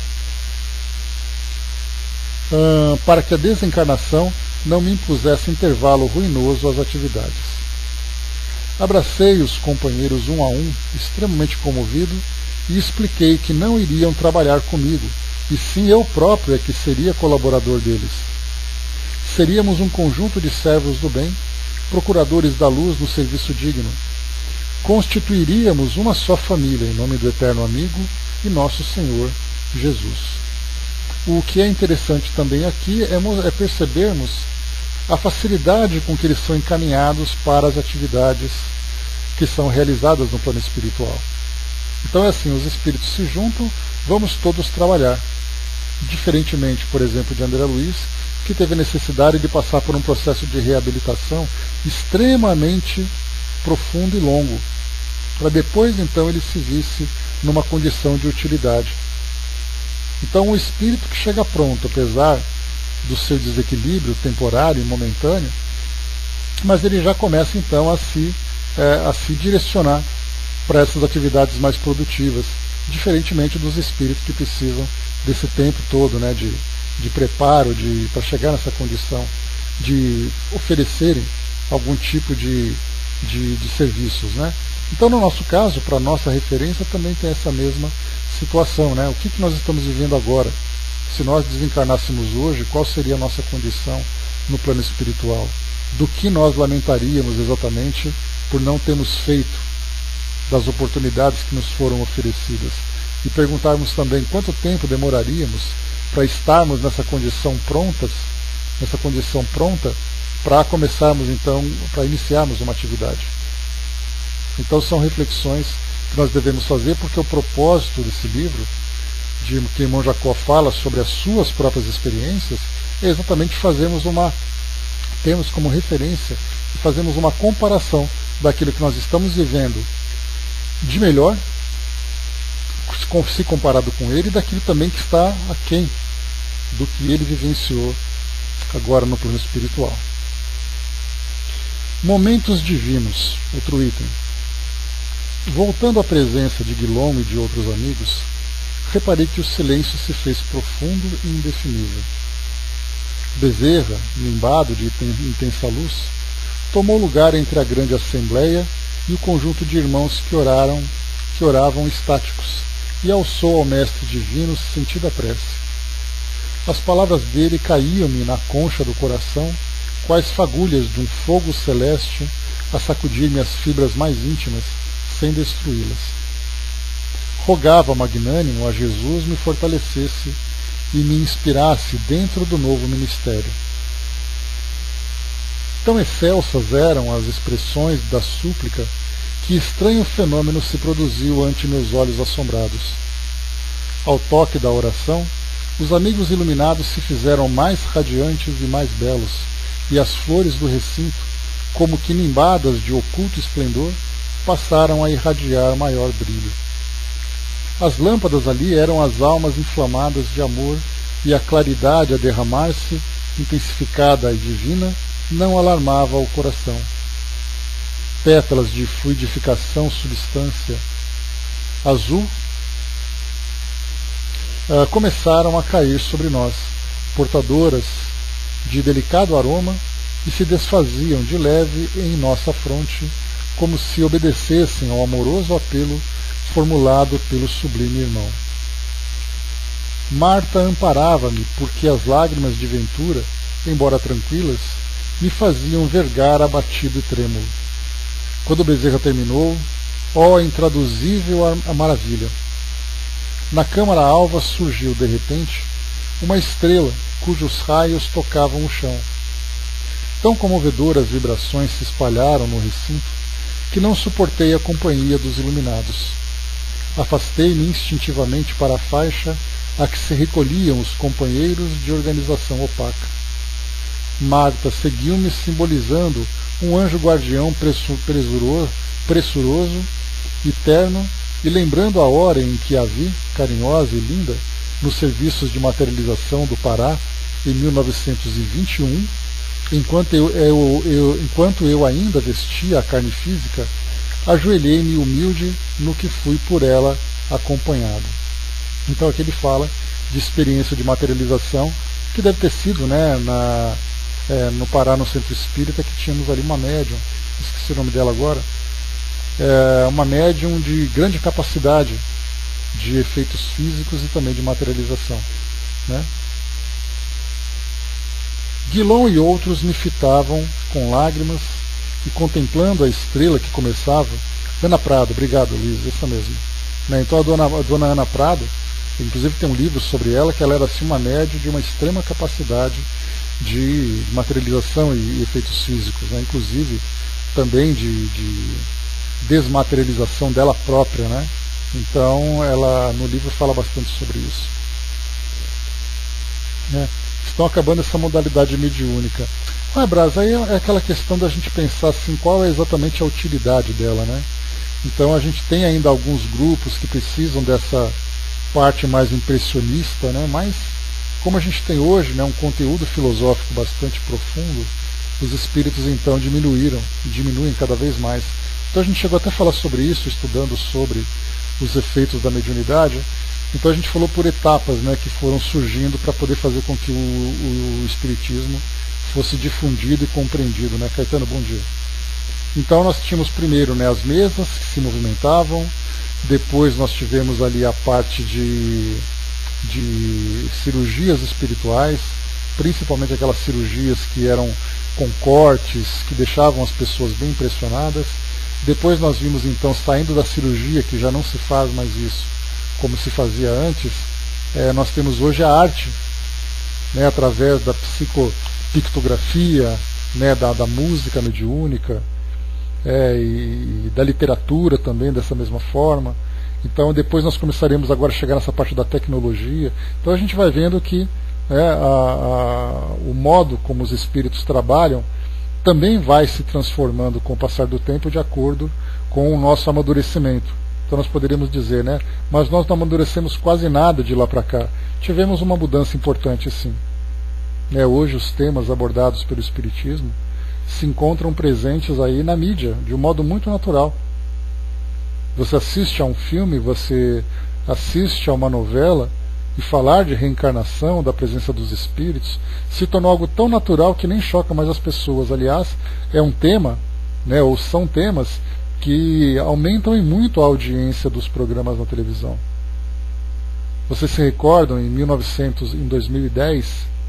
hum, para que a desencarnação não me impusesse intervalo ruinoso às atividades. Abracei os companheiros um a um, extremamente comovido, e expliquei que não iriam trabalhar comigo, e sim eu próprio é que seria colaborador deles. Seríamos um conjunto de servos do bem, procuradores da luz no serviço digno. Constituiríamos uma só família, em nome do eterno amigo e nosso Senhor Jesus. O que é interessante também aqui é, é percebermos a facilidade com que eles são encaminhados para as atividades que são realizadas no plano espiritual. Então é assim, os espíritos se juntam, vamos todos trabalhar. Diferentemente, por exemplo, de André Luiz, que teve a necessidade de passar por um processo de reabilitação extremamente profundo e longo, para depois então ele se visse numa condição de utilidade. Então o espírito que chega pronto, apesar do seu desequilíbrio temporário e momentâneo, mas ele já começa então a se, é, a se direcionar para essas atividades mais produtivas, diferentemente dos espíritos que precisam desse tempo todo, né, de, de preparo de, para chegar nessa condição, de oferecerem algum tipo de, de, de serviços, né? Então, no nosso caso, para a nossa referência, também tem essa mesma situação, né? O que, que nós estamos vivendo agora? Se nós desencarnássemos hoje, qual seria a nossa condição no plano espiritual? Do que nós lamentaríamos exatamente por não termos feito das oportunidades que nos foram oferecidas? E perguntarmos também quanto tempo demoraríamos para estarmos nessa condição prontas, nessa condição pronta, para começarmos então, para iniciarmos uma atividade. Então são reflexões que nós devemos fazer, porque o propósito desse livro, de que irmão Jacó fala sobre as suas próprias experiências, é exatamente fazermos uma, temos como referência e fazemos uma comparação daquilo que nós estamos vivendo de melhor, se comparado com ele, e daquilo também que está aquém do que ele vivenciou agora no plano espiritual. Momentos divinos, outro item. Voltando à presença de Guilom e de outros amigos, reparei que o silêncio se fez profundo e indefinível. Bezerra, limbado de intensa luz, tomou lugar entre a grande assembleia e o conjunto de irmãos que oraram, que oravam estáticos, e alçou ao mestre divino sentida prece. As palavras dele caíam-me na concha do coração, quais fagulhas de um fogo celeste, a sacudir-me as fibras mais íntimas, sem destruí-las. Rogava magnânimo a Jesus me fortalecesse e me inspirasse dentro do novo ministério. Tão excelsas eram as expressões da súplica que estranho fenômeno se produziu ante meus olhos assombrados. Ao toque da oração, os amigos iluminados se fizeram mais radiantes e mais belos, e as flores do recinto, como que nimbadas de oculto esplendor, passaram a irradiar maior brilho. As lâmpadas ali eram as almas inflamadas de amor, e a claridade a derramar-se, intensificada e divina, não alarmava o coração. Pétalas de fluidificação substância azul uh, começaram a cair sobre nós, portadoras de delicado aroma, e se desfaziam de leve em nossa fronte, como se obedecessem ao amoroso apelo formulado pelo sublime irmão. Marta amparava-me, porque as lágrimas de ventura, embora tranquilas, me faziam vergar abatido e trêmulo. Quando Bezerra terminou, ó intraduzível a maravilha! Na câmara alva surgiu, de repente, uma estrela cujos raios tocavam o chão. Tão comovedoras vibrações se espalharam no recinto que não suportei a companhia dos iluminados. Afastei-me instintivamente para a faixa a que se recolhiam os companheiros de organização opaca. Marta seguiu-me simbolizando um anjo guardião pressuroso, pressuroso e terno, e lembrando a hora em que a vi, carinhosa e linda, nos serviços de materialização do Pará, em mil novecentos e vinte e um, enquanto eu, eu, eu, enquanto eu ainda vestia a carne física, ajoelhei-me humilde no que fui por ela acompanhado. Então aqui ele fala de experiência de materialização, que deve ter sido, né, na, é, no Pará, no Centro Espírita, que tínhamos ali uma médium, esqueci o nome dela agora, é, uma médium de grande capacidade de efeitos físicos e também de materialização, né? Guilom e outros me fitavam com lágrimas, e contemplando a estrela que começava, Ana Prado, obrigado Luiz, essa mesma, né? Então a dona, a dona Ana Prado, inclusive tem um livro sobre ela, que ela era assim uma médium de uma extrema capacidade de materialização e, e efeitos físicos, né? Inclusive também de, de desmaterialização dela própria, né? Então, ela no livro fala bastante sobre isso. É, estão acabando essa modalidade mediúnica. Ah, Braz, aí é aquela questão da gente pensar assim, qual é exatamente a utilidade dela, né? Então a gente tem ainda alguns grupos que precisam dessa parte mais impressionista, né? Mas como a gente tem hoje, né, um conteúdo filosófico bastante profundo, os espíritos então diminuíram, e diminuem cada vez mais. Então a gente chegou até a falar sobre isso, estudando sobre os efeitos da mediunidade. Então a gente falou por etapas, né, que foram surgindo para poder fazer com que o, o, o espiritismo fosse difundido e compreendido, né? Caetano, bom dia. Então nós tínhamos primeiro, né, as mesas que se movimentavam, depois nós tivemos ali a parte de, de cirurgias espirituais, principalmente aquelas cirurgias que eram com cortes, que deixavam as pessoas bem impressionadas. Depois nós vimos então, saindo da cirurgia, que já não se faz mais isso como se fazia antes, é, nós temos hoje a arte, né, através da psicopictografia, né, da, da música mediúnica, é, e, e da literatura também dessa mesma forma. Então depois nós começaremos agora a chegar nessa parte da tecnologia. Então a gente vai vendo que é, a, a, o modo como os espíritos trabalham também vai se transformando com o passar do tempo de acordo com o nosso amadurecimento. Então nós poderíamos dizer, né, mas nós não amadurecemos quase nada de lá para cá. Tivemos uma mudança importante, sim. É, hoje os temas abordados pelo Espiritismo se encontram presentes aí na mídia, de um modo muito natural. Você assiste a um filme, você assiste a uma novela, e falar de reencarnação, da presença dos espíritos, se tornou algo tão natural que nem choca mais as pessoas. Aliás, é um tema, né, ou são temas que aumentam em muito a audiência dos programas na televisão. Vocês se recordam, em mil e novecentos, em dois mil e dez,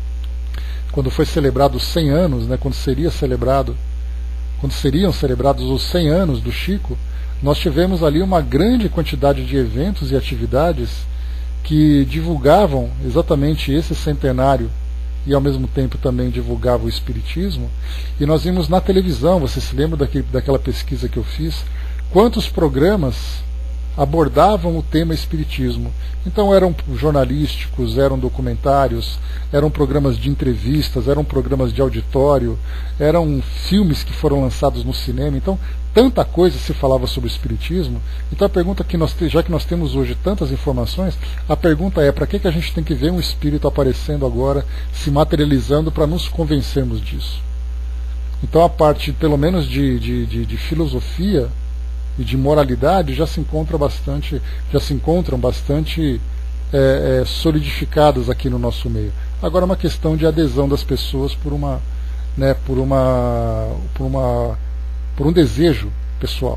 quando foi celebrado os cem anos, né, quando seria celebrado, quando seriam celebrados os cem anos do Chico, nós tivemos ali uma grande quantidade de eventos e atividades que divulgavam exatamente esse centenário e ao mesmo tempo também divulgavam o Espiritismo. E nós vimos na televisão, você se lembra daquele, daquela pesquisa que eu fiz, quantos programas abordavam o tema Espiritismo. Então eram jornalísticos, eram documentários, eram programas de entrevistas, eram programas de auditório, eram filmes que foram lançados no cinema. Então tanta coisa se falava sobre o Espiritismo. Então a pergunta que nós, já que nós temos hoje tantas informações, a pergunta é, para que, que a gente tem que ver um espírito aparecendo agora, se materializando, para nos convencermos disso? Então a parte, pelo menos de, de, de, de filosofia e de moralidade, já se encontra bastante, já se encontram bastante é, é, solidificadas aqui no nosso meio. Agora é uma questão de adesão das pessoas por uma, né, por uma, por uma por um desejo pessoal.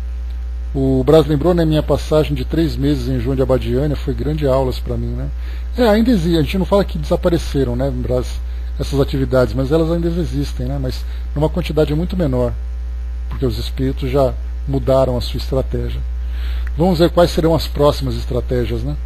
O Braz lembrou, né, minha passagem de três meses em João de Abadiânia, foi grande aulas para mim, né? É, ainda existe, a gente não fala que desapareceram, né, Braz, essas atividades, mas elas ainda existem, né, mas numa quantidade muito menor, porque os espíritos já mudaram a sua estratégia. Vamos ver quais serão as próximas estratégias, né?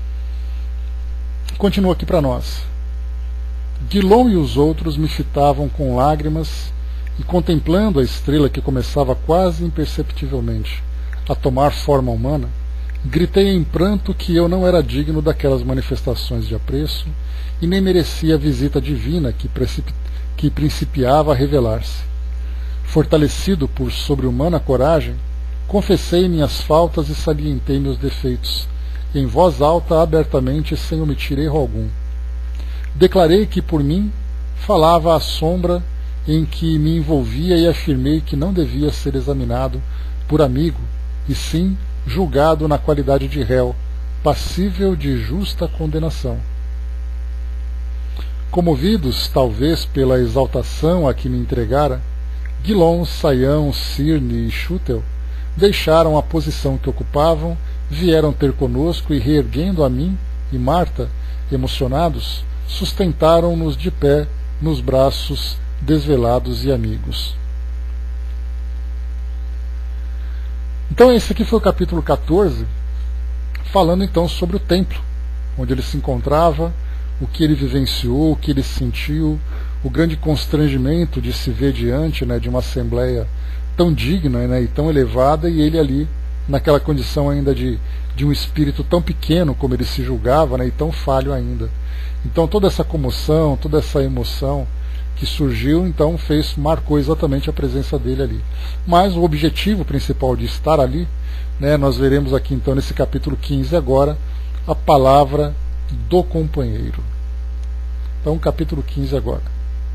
Continua aqui para nós. Guilom e os outros me fitavam com lágrimas, e contemplando a estrela que começava quase imperceptivelmente a tomar forma humana, gritei em pranto que eu não era digno daquelas manifestações de apreço e nem merecia a visita divina que, precip... que principiava a revelar-se. Fortalecido por sobre-humana coragem, confessei minhas faltas e salientei meus defeitos, em voz alta, abertamente, sem omitir erro algum. Declarei que, por mim, falava a sombra em que me envolvia e afirmei que não devia ser examinado por amigo, e sim julgado na qualidade de réu, passível de justa condenação. Comovidos, talvez, pela exaltação a que me entregara, Guilom, Saião, Cirne e Chútel deixaram a posição que ocupavam, vieram ter conosco e, reerguendo a mim e Marta, emocionados, sustentaram-nos de pé nos braços desvelados e amigos. Então esse aqui foi o capítulo quatorze, falando então sobre o templo, onde ele se encontrava, o que ele vivenciou, o que ele sentiu, o grande constrangimento de se ver diante, né, de uma assembleia tão digna, né, e tão elevada, e ele ali naquela condição ainda de, de um espírito tão pequeno como ele se julgava, né, e tão falho ainda. Então toda essa comoção, toda essa emoção que surgiu, então fez, marcou exatamente a presença dele ali. Mas o objetivo principal de estar ali, né, nós veremos aqui então nesse capítulo quinze agora, a palavra do companheiro. Então capítulo quinze agora.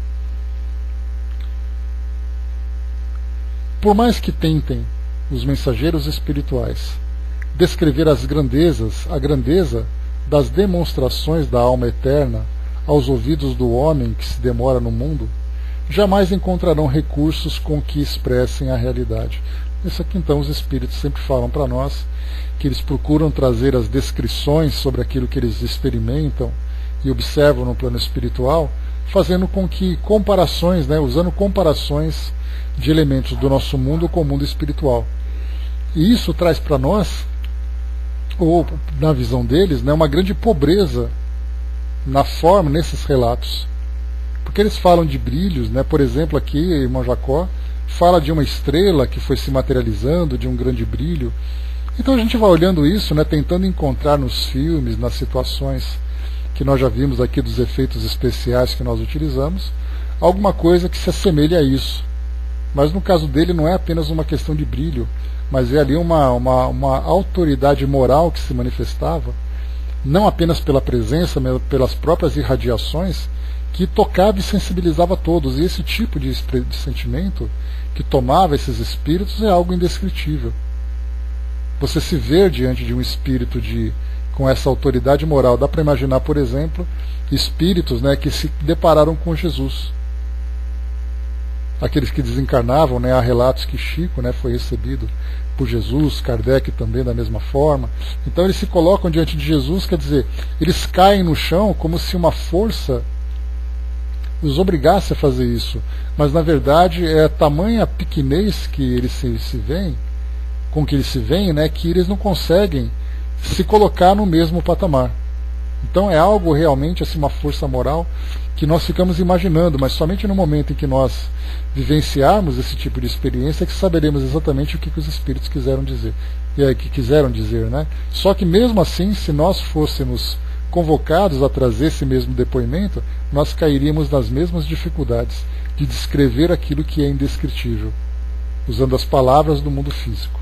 Por mais que tentem os mensageiros espirituais descrever as grandezas, a grandeza das demonstrações da alma eterna aos ouvidos do homem que se demora no mundo, jamais encontrarão recursos com que expressem a realidade. Isso aqui então os espíritos sempre falam para nós, que eles procuram trazer as descrições sobre aquilo que eles experimentam e observam no plano espiritual, fazendo com que comparações, né, usando comparações de elementos do nosso mundo com o mundo espiritual. E isso traz para nós, ou na visão deles, né, uma grande pobreza na forma, nesses relatos. Porque eles falam de brilhos, né, por exemplo, aqui, irmão Jacó fala de uma estrela que foi se materializando, de um grande brilho. Então a gente vai olhando isso, né, tentando encontrar nos filmes, nas situações que nós já vimos aqui dos efeitos especiais que nós utilizamos, alguma coisa que se assemelhe a isso. Mas no caso dele não é apenas uma questão de brilho, mas é ali uma, uma, uma autoridade moral que se manifestava, não apenas pela presença, mas pelas próprias irradiações, que tocava e sensibilizava todos. E esse tipo de, de sentimento que tomava esses espíritos é algo indescritível. Você se ver diante de um espírito de, com essa autoridade moral, dá para imaginar, por exemplo, espíritos, né, que se depararam com Jesus. Aqueles que desencarnavam, né, há relatos que Chico, né, foi recebido por Jesus, Kardec também da mesma forma. Então eles se colocam diante de Jesus, quer dizer, eles caem no chão como se uma força os obrigasse a fazer isso. Mas na verdade é tamanha pequenez que eles se, se veem, com que eles se veem, né, que eles não conseguem se colocar no mesmo patamar. Então é algo realmente assim, uma força moral que nós ficamos imaginando, mas somente no momento em que nós vivenciarmos esse tipo de experiência é que saberemos exatamente o que, que os espíritos quiseram dizer, e aí que quiseram dizer, né? Só que mesmo assim, se nós fôssemos convocados a trazer esse mesmo depoimento, nós cairíamos nas mesmas dificuldades de descrever aquilo que é indescritível, usando as palavras do mundo físico.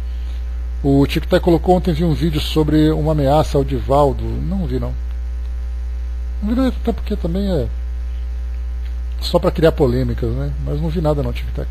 O Tico Té colocou ontem, vi um vídeo sobre uma ameaça ao Divaldo. Não vi não. Não vi até porque também é só para criar polêmicas, né? Mas não vi nada não, Tico Té.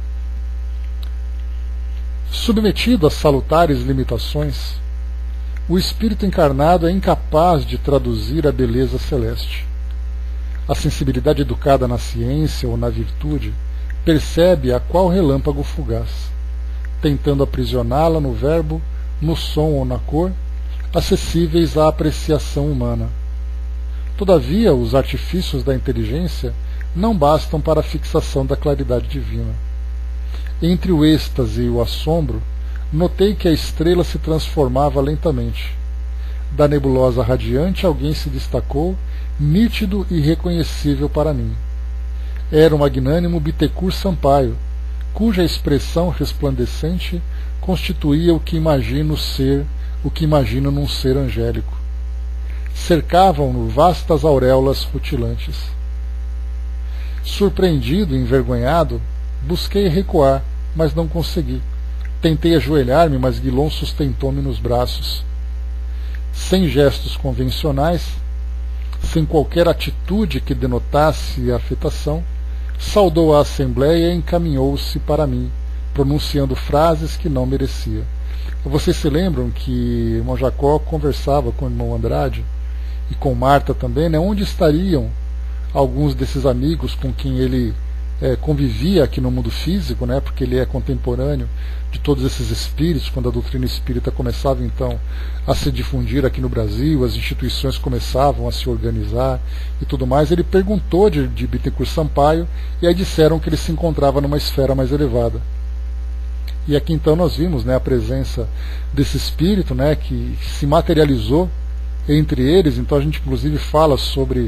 Submetido a salutares limitações, o espírito encarnado é incapaz de traduzir a beleza celeste. A sensibilidade educada na ciência ou na virtude percebe a qual relâmpago fugaz, tentando aprisioná-la no verbo, no som ou na cor, acessíveis à apreciação humana. Todavia, os artifícios da inteligência não bastam para a fixação da claridade divina. Entre o êxtase e o assombro, notei que a estrela se transformava lentamente. Da nebulosa radiante alguém se destacou, nítido e reconhecível para mim. Era o magnânimo Bittencourt Sampaio, cuja expressão resplandecente constituía o que imagino ser, o que imagino num ser angélico. Cercavam-no vastas auréolas rutilantes. Surpreendido e envergonhado, busquei recuar, mas não consegui. Tentei ajoelhar-me, mas Guilom sustentou-me nos braços. Sem gestos convencionais, sem qualquer atitude que denotasse afetação, saudou a assembleia e encaminhou-se para mim, pronunciando frases que não merecia. Vocês se lembram que o irmão Jacó conversava com o irmão Andrade e com Marta também, né, onde estariam alguns desses amigos com quem ele é, convivia aqui no mundo físico, né, porque ele é contemporâneo de todos esses espíritos, quando a doutrina espírita começava então a se difundir aqui no Brasil, as instituições começavam a se organizar e tudo mais. Ele perguntou de, de Bittencourt Sampaio, e aí disseram que ele se encontrava numa esfera mais elevada. E aqui então nós vimos, né, a presença desse espírito, né, que, que se materializou entre eles. Então a gente inclusive fala sobre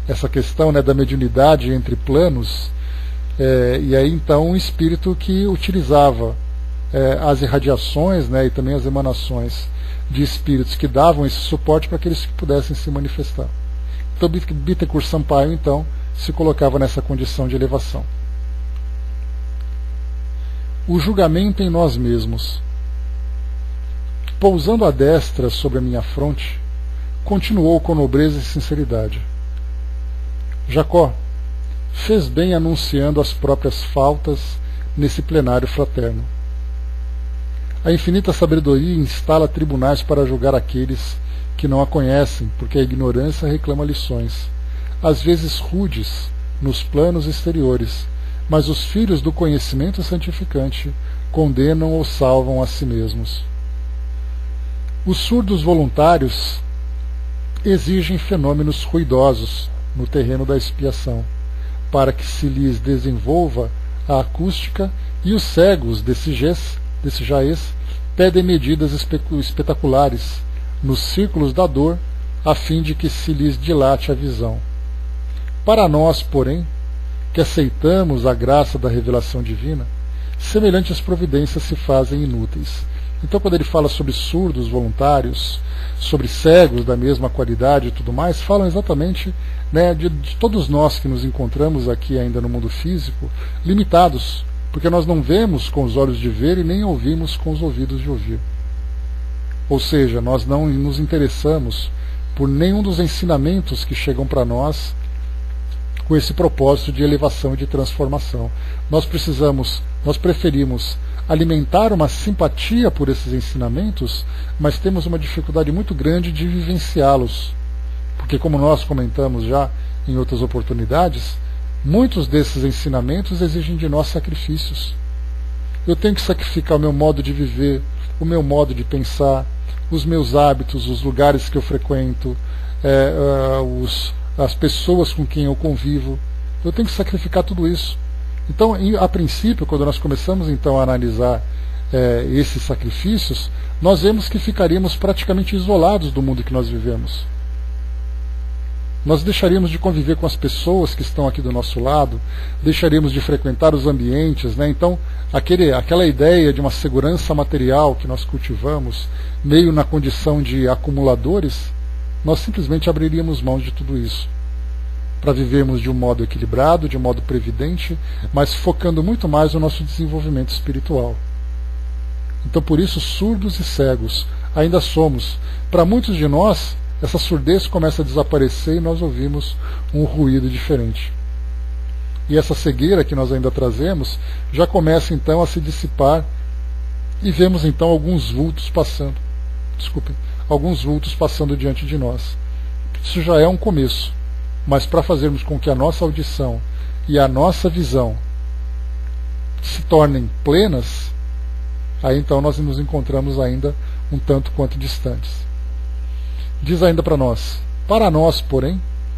essa questão, né, da mediunidade entre planos, é, e aí então um espírito que utilizava é, as irradiações, né, e também as emanações de espíritos que davam esse suporte para que eles pudessem se manifestar. Então Bittencourt Sampaio então se colocava nessa condição de elevação. O julgamento em nós mesmos. Pousando a destra sobre a minha fronte, continuou com nobreza e sinceridade. Jacó fez bem anunciando as próprias faltas nesse plenário fraterno. A infinita sabedoria instala tribunais para julgar aqueles que não a conhecem, porque a ignorância reclama lições, às vezes rudes, nos planos exteriores, mas os filhos do conhecimento santificante condenam ou salvam a si mesmos. Os surdos voluntários exigem fenômenos ruidosos no terreno da expiação, para que se lhes desenvolva a acústica, e os cegos desse gés, desse jaez, pedem medidas espetaculares nos círculos da dor, a fim de que se lhes dilate a visão. Para nós, porém, que aceitamos a graça da revelação divina, semelhantes providências se fazem inúteis. Então, quando ele fala sobre surdos voluntários, sobre cegos da mesma qualidade e tudo mais, falam exatamente, né, de, de todos nós que nos encontramos aqui ainda no mundo físico, limitados, porque nós não vemos com os olhos de ver e nem ouvimos com os ouvidos de ouvir. Ou seja, nós não nos interessamos por nenhum dos ensinamentos que chegam para nós com esse propósito de elevação e de transformação. Nós precisamos, nós preferimos alimentar uma simpatia por esses ensinamentos, mas temos uma dificuldade muito grande de vivenciá-los, porque, como nós comentamos já em outras oportunidades, muitos desses ensinamentos exigem de nós sacrifícios. Eu tenho que sacrificar o meu modo de viver, o meu modo de pensar, os meus hábitos, os lugares que eu frequento, é, uh, os, as pessoas com quem eu convivo. Eu tenho que sacrificar tudo isso. Então, a princípio, quando nós começamos então a analisar é, esses sacrifícios, nós vemos que ficaríamos praticamente isolados do mundo que nós vivemos. Nós deixaríamos de conviver com as pessoas que estão aqui do nosso lado, deixaríamos de frequentar os ambientes, né? Então, aquele, aquela ideia de uma segurança material que nós cultivamos, meio na condição de acumuladores, nós simplesmente abriríamos mão de tudo isso, para vivermos de um modo equilibrado, de um modo previdente, mas focando muito mais no nosso desenvolvimento espiritual. Então, por isso, surdos e cegos ainda somos. Para muitos de nós, essa surdez começa a desaparecer e nós ouvimos um ruído diferente. E essa cegueira que nós ainda trazemos já começa então a se dissipar e vemos então alguns vultos passando. Desculpem, alguns vultos passando diante de nós. Isso já é um começo, mas para fazermos com que a nossa audição e a nossa visão se tornem plenas, aí então nós nos encontramos ainda um tanto quanto distantes. Diz ainda para nós: para nós, porém,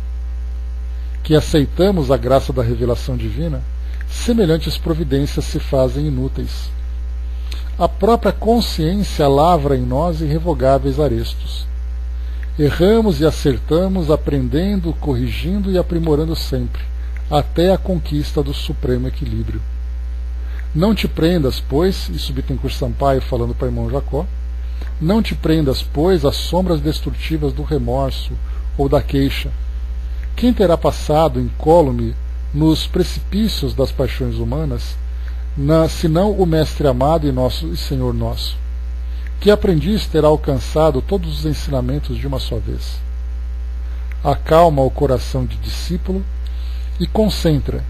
que aceitamos a graça da revelação divina, semelhantes providências se fazem inúteis. A própria consciência lavra em nós irrevogáveis arestos. Erramos e acertamos, aprendendo, corrigindo e aprimorando sempre, até a conquista do supremo equilíbrio. Não te prendas, pois, isso Bittencourt Sampaio falando para o irmão Jacó, não te prendas, pois, às sombras destrutivas do remorso ou da queixa. Quem terá passado incólume nos precipícios das paixões humanas, na, senão o Mestre amado e, nosso, e Senhor nosso? Que aprendiz terá alcançado todos os ensinamentos de uma só vez? Acalma o coração de discípulo e concentra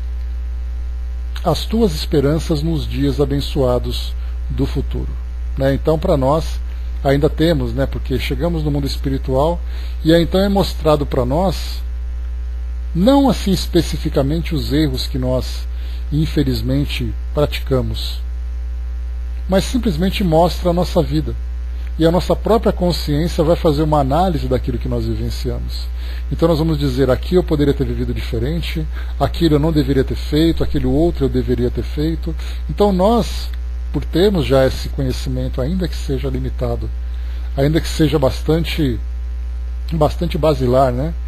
as tuas esperanças nos dias abençoados do futuro. Né? Então, para nós, ainda temos, né, porque chegamos no mundo espiritual e aí então é mostrado para nós, não assim especificamente os erros que nós infelizmente praticamos, mas simplesmente mostra a nossa vida. E a nossa própria consciência vai fazer uma análise daquilo que nós vivenciamos. Então nós vamos dizer: aqui eu poderia ter vivido diferente, aquilo eu não deveria ter feito, aquele outro eu deveria ter feito. Então nós, por termos já esse conhecimento, ainda que seja limitado, ainda que seja bastante, bastante basilar, né?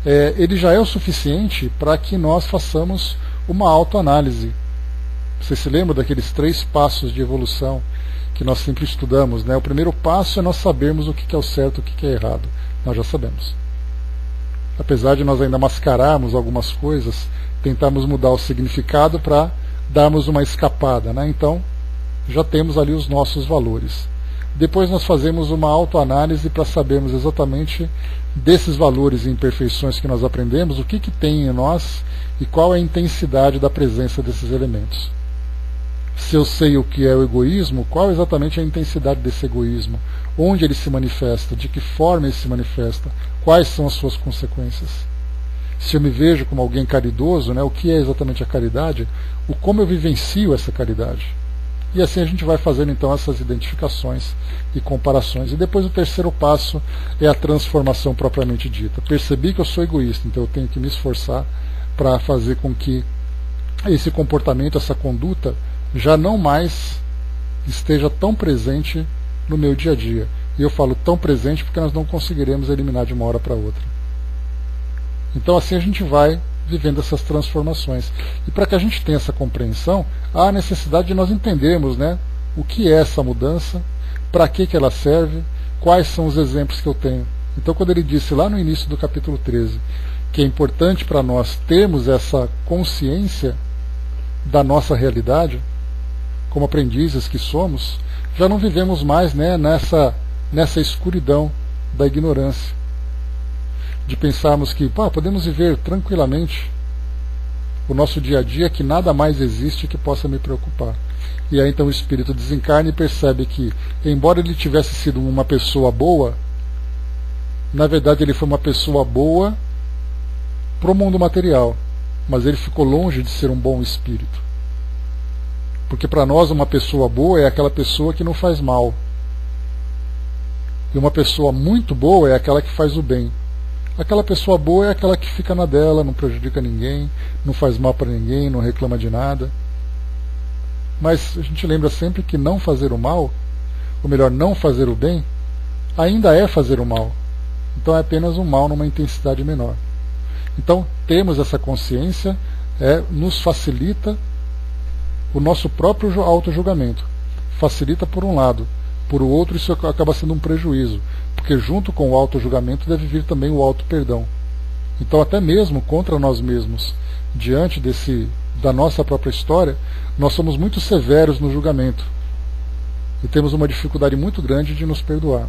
é, ele já é o suficiente para que nós façamos uma autoanálise. Você se lembra daqueles três passos de evolução que nós sempre estudamos, né? O primeiro passo é nós sabermos o que é o certo e o que é errado. Nós já sabemos. Apesar de nós ainda mascararmos algumas coisas, tentarmos mudar o significado para darmos uma escapada, né? Então, já temos ali os nossos valores. Depois nós fazemos uma autoanálise para sabermos exatamente desses valores e imperfeições que nós aprendemos, o que, que tem em nós e qual é a intensidade da presença desses elementos. Se eu sei o que é o egoísmo, qual exatamente é a intensidade desse egoísmo? Onde ele se manifesta? De que forma ele se manifesta? Quais são as suas consequências? Se eu me vejo como alguém caridoso, né, o que é exatamente a caridade? O como eu vivencio essa caridade? E assim a gente vai fazendo então essas identificações e comparações. E depois o terceiro passo é a transformação propriamente dita. Percebi que eu sou egoísta, então eu tenho que me esforçar para fazer com que esse comportamento, essa conduta, já não mais esteja tão presente no meu dia a dia. E eu falo tão presente porque nós não conseguiremos eliminar de uma hora para outra. Então assim a gente vai vivendo essas transformações. E para que a gente tenha essa compreensão, há a necessidade de nós entendermos, né, o que é essa mudança, para que, que ela serve, quais são os exemplos que eu tenho. Então quando ele disse lá no início do capítulo treze que é importante para nós termos essa consciência da nossa realidade, como aprendizes que somos, já não vivemos mais, né, nessa, nessa escuridão da ignorância. De pensarmos que pá, podemos viver tranquilamente o nosso dia a dia, que nada mais existe que possa me preocupar. E aí então o espírito desencarna e percebe que, embora ele tivesse sido uma pessoa boa, na verdade ele foi uma pessoa boa para o mundo material, mas ele ficou longe de ser um bom espírito. Porque para nós uma pessoa boa é aquela pessoa que não faz mal. E uma pessoa muito boa é aquela que faz o bem. Aquela pessoa boa é aquela que fica na dela, não prejudica ninguém, não faz mal para ninguém, não reclama de nada. Mas a gente lembra sempre que não fazer o mal, ou melhor, não fazer o bem, ainda é fazer o mal. Então é apenas um mal numa intensidade menor. Então, termos essa consciência é, nos facilita o nosso próprio auto-julgamento. Facilita por um lado. Por outro, isso acaba sendo um prejuízo. Porque junto com o auto-julgamento deve vir também o auto-perdão. Então, até mesmo contra nós mesmos, diante desse, da nossa própria história, nós somos muito severos no julgamento. E temos uma dificuldade muito grande de nos perdoar.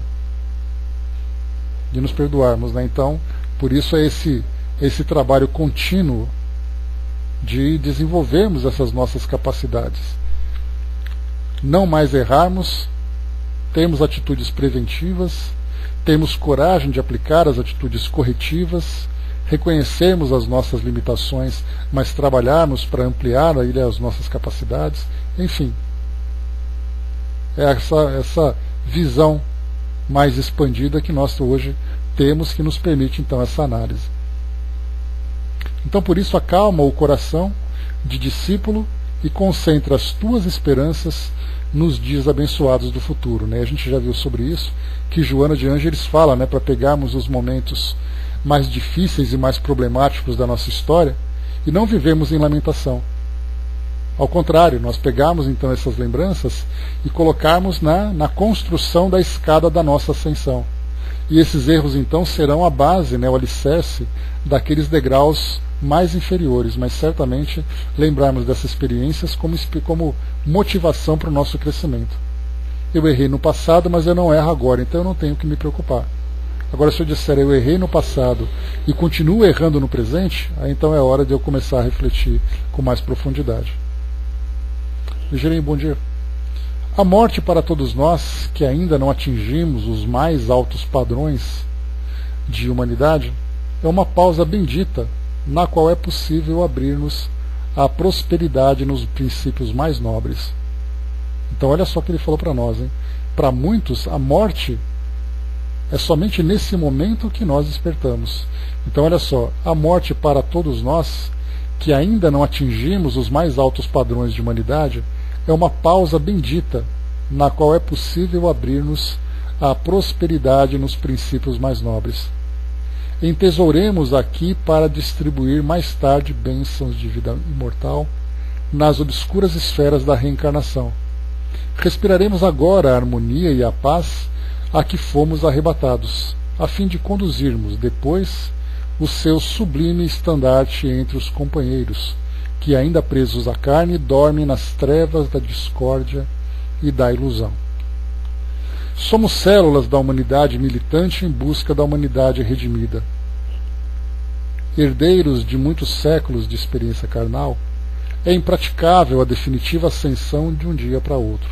De nos perdoarmos, né? Então, por isso é esse... esse trabalho contínuo de desenvolvermos essas nossas capacidades. Não mais errarmos, termos atitudes preventivas, termos coragem de aplicar as atitudes corretivas, reconhecermos as nossas limitações, mas trabalharmos para ampliar aí as nossas capacidades, enfim. É essa, essa visão mais expandida que nós hoje temos, que nos permite então essa análise. Então por isso acalma o coração de discípulo e concentra as tuas esperanças nos dias abençoados do futuro. Né? A gente já viu sobre isso, que Joana de Ângeles fala, né, para pegarmos os momentos mais difíceis e mais problemáticos da nossa história e não vivermos em lamentação. Ao contrário, nós pegarmos então essas lembranças e colocarmos na, na construção da escada da nossa ascensão. E esses erros então serão a base, né, o alicerce daqueles degraus mais inferiores, mas certamente lembrarmos dessas experiências como, como motivação para o nosso crescimento. Eu errei no passado, mas eu não erro agora, então eu não tenho que me preocupar. Agora, se eu disser eu errei no passado e continuo errando no presente, aí então é hora de eu começar a refletir com mais profundidade. Ligeirinho, bom dia. A morte para todos nós, que ainda não atingimos os mais altos padrões de humanidade, é uma pausa bendita, na qual é possível abrir-nos à prosperidade nos princípios mais nobres. Então olha só o que ele falou para nós. Para muitos, a morte é somente nesse momento que nós despertamos. Então olha só, a morte para todos nós, que ainda não atingimos os mais altos padrões de humanidade, é uma pausa bendita, na qual é possível abrir-nos à prosperidade nos princípios mais nobres. Entesouremos aqui para distribuir mais tarde bênçãos de vida imortal nas obscuras esferas da reencarnação. Respiraremos agora a harmonia e a paz a que fomos arrebatados, a fim de conduzirmos depois o seu sublime estandarte entre os companheiros, que ainda presos à carne dormem nas trevas da discórdia e da ilusão. Somos células da humanidade militante em busca da humanidade redimida. Herdeiros de muitos séculos de experiência carnal, é impraticável a definitiva ascensão de um dia para outro.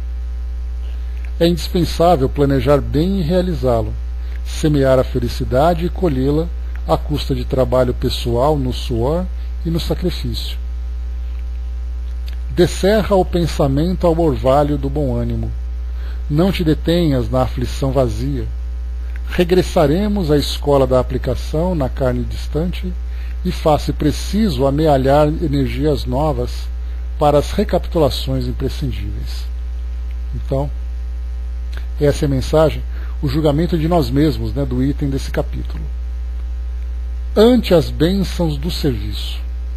É indispensável planejar bem e realizá-lo, semear a felicidade e colhê-la à custa de trabalho pessoal no suor e no sacrifício. Descerra o pensamento ao orvalho do bom ânimo. Não te detenhas na aflição vazia. Regressaremos à escola da aplicação na carne distante e faz-se preciso amealhar energias novas para as recapitulações imprescindíveis. Então, essa é a mensagem, o julgamento de nós mesmos, né, do item desse capítulo. Ante as bênçãos do serviço.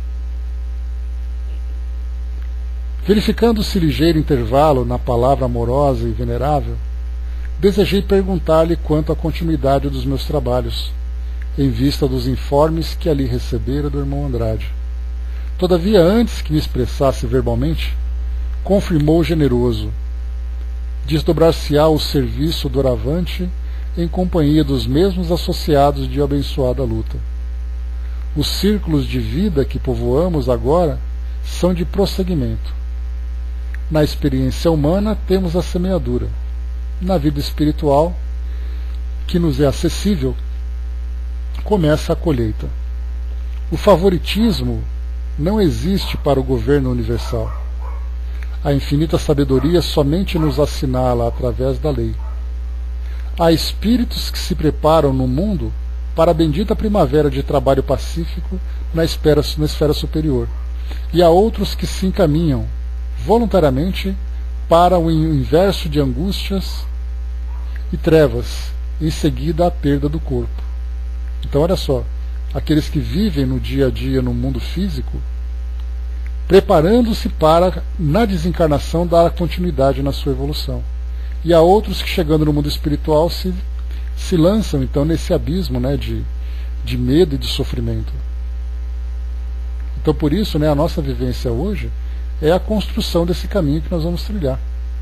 Verificando-se ligeiro intervalo na palavra amorosa e venerável, desejei perguntar-lhe quanto à continuidade dos meus trabalhos, em vista dos informes que ali recebera do irmão Andrade. Todavia, antes que me expressasse verbalmente, confirmou generoso: desdobrar-se-á o serviço doravante em companhia dos mesmos associados de abençoada luta. Os círculos de vida que povoamos agora são de prosseguimento. Na experiência humana temos a semeadura. Na vida espiritual, que nos é acessível, começa a colheita. O favoritismo não existe para o governo universal. A infinita sabedoria somente nos assinala através da lei. Há espíritos que se preparam no mundo para a bendita primavera de trabalho pacífico na esfera, na esfera superior, e há outros que se encaminham voluntariamente para o inverso de angústias e trevas, em seguida a perda do corpo. Então, olha só, aqueles que vivem no dia a dia no mundo físico, preparando-se para, na desencarnação, dar continuidade na sua evolução. E há outros que, chegando no mundo espiritual, se, se lançam, então, nesse abismo, né, de, de medo e de sofrimento. Então, por isso, né, a nossa vivência hoje é a construção desse caminho que nós vamos trilhar.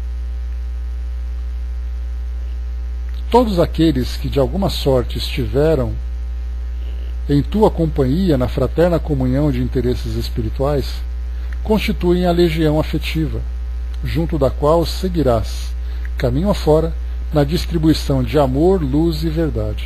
Todos aqueles que, de alguma sorte, estiveram em tua companhia na fraterna comunhão de interesses espirituais, constituem a legião afetiva, junto da qual seguirás, caminho afora, na distribuição de amor, luz e verdade.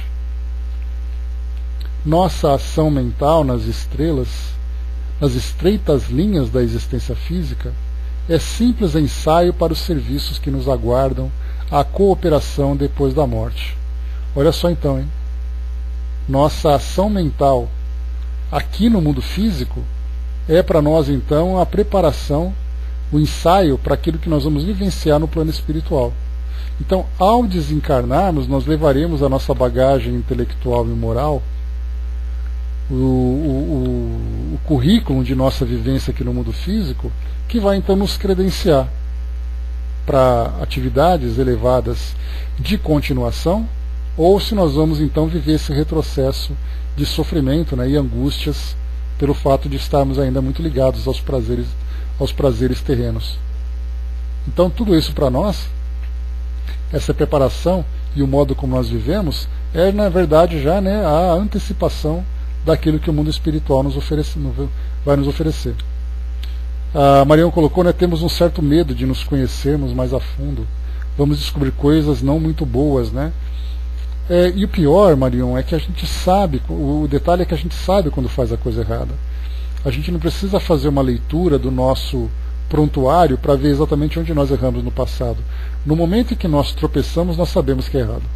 Nossa ação mental nas estrelas, nas estreitas linhas da existência física, é simples ensaio para os serviços que nos aguardam à cooperação depois da morte. Olha só então, hein? Nossa ação mental aqui no mundo físico é para nós então a preparação, o ensaio para aquilo que nós vamos vivenciar no plano espiritual. Então, ao desencarnarmos, nós levaremos a nossa bagagem intelectual e moral, o, o, o, o currículo de nossa vivência aqui no mundo físico, que vai então nos credenciar para atividades elevadas de continuação, ou se nós vamos então viver esse retrocesso de sofrimento, né, e angústias pelo fato de estarmos ainda muito ligados aos prazeres, aos prazeres terrenos. Então tudo isso para nós, essa preparação e o modo como nós vivemos, é na verdade já, né, a antecipação daquilo que o mundo espiritual nos oferece, vai nos oferecer. A Marião colocou, né, temos um certo medo de nos conhecermos mais a fundo, vamos descobrir coisas não muito boas, né? É, e o pior, Marion, é que a gente sabe, o detalhe é que a gente sabe quando faz a coisa errada. A gente não precisa fazer uma leitura do nosso prontuário para ver exatamente onde nós erramos no passado. No momento em que nós tropeçamos, nós sabemos que é errado.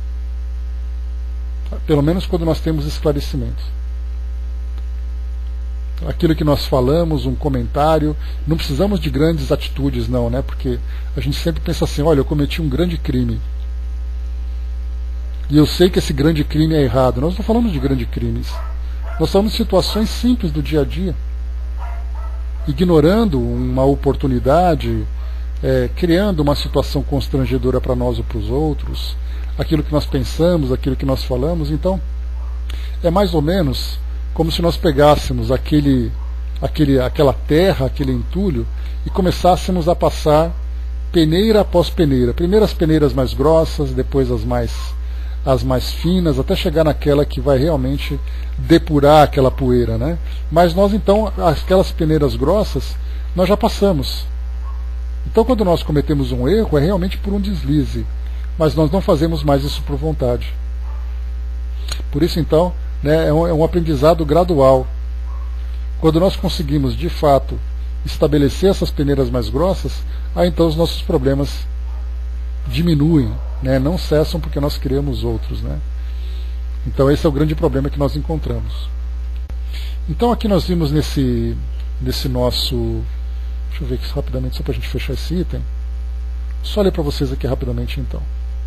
Pelo menos quando nós temos esclarecimento. Aquilo que nós falamos, um comentário, não precisamos de grandes atitudes não, né? Porque a gente sempre pensa assim, olha, eu cometi um grande crime. E eu sei que esse grande crime é errado. Nós não falamos de grandes crimes. Nós falamos de situações simples do dia a dia. Ignorando uma oportunidade, é, criando uma situação constrangedora para nós ou para os outros, aquilo que nós pensamos, aquilo que nós falamos. Então, é mais ou menos como se nós pegássemos aquele, aquele, aquela terra, aquele entulho, e começássemos a passar peneira após peneira. Primeiro as peneiras mais grossas, depois as mais, as mais finas, até chegar naquela que vai realmente depurar aquela poeira, né? Mas nós então, aquelas peneiras grossas, nós já passamos. Então quando nós cometemos um erro, é realmente por um deslize, mas nós não fazemos mais isso por vontade. Por isso então, né, é, um, é um aprendizado gradual. Quando nós conseguimos de fato estabelecer essas peneiras mais grossas, aí então os nossos problemas diminuem, né, não cessam porque nós criamos outros, né? Então esse é o grande problema que nós encontramos. Então aqui nós vimos nesse, nesse nosso... Deixa eu ver aqui rapidamente, só para a gente fechar esse item. Só ler para vocês aqui rapidamente então.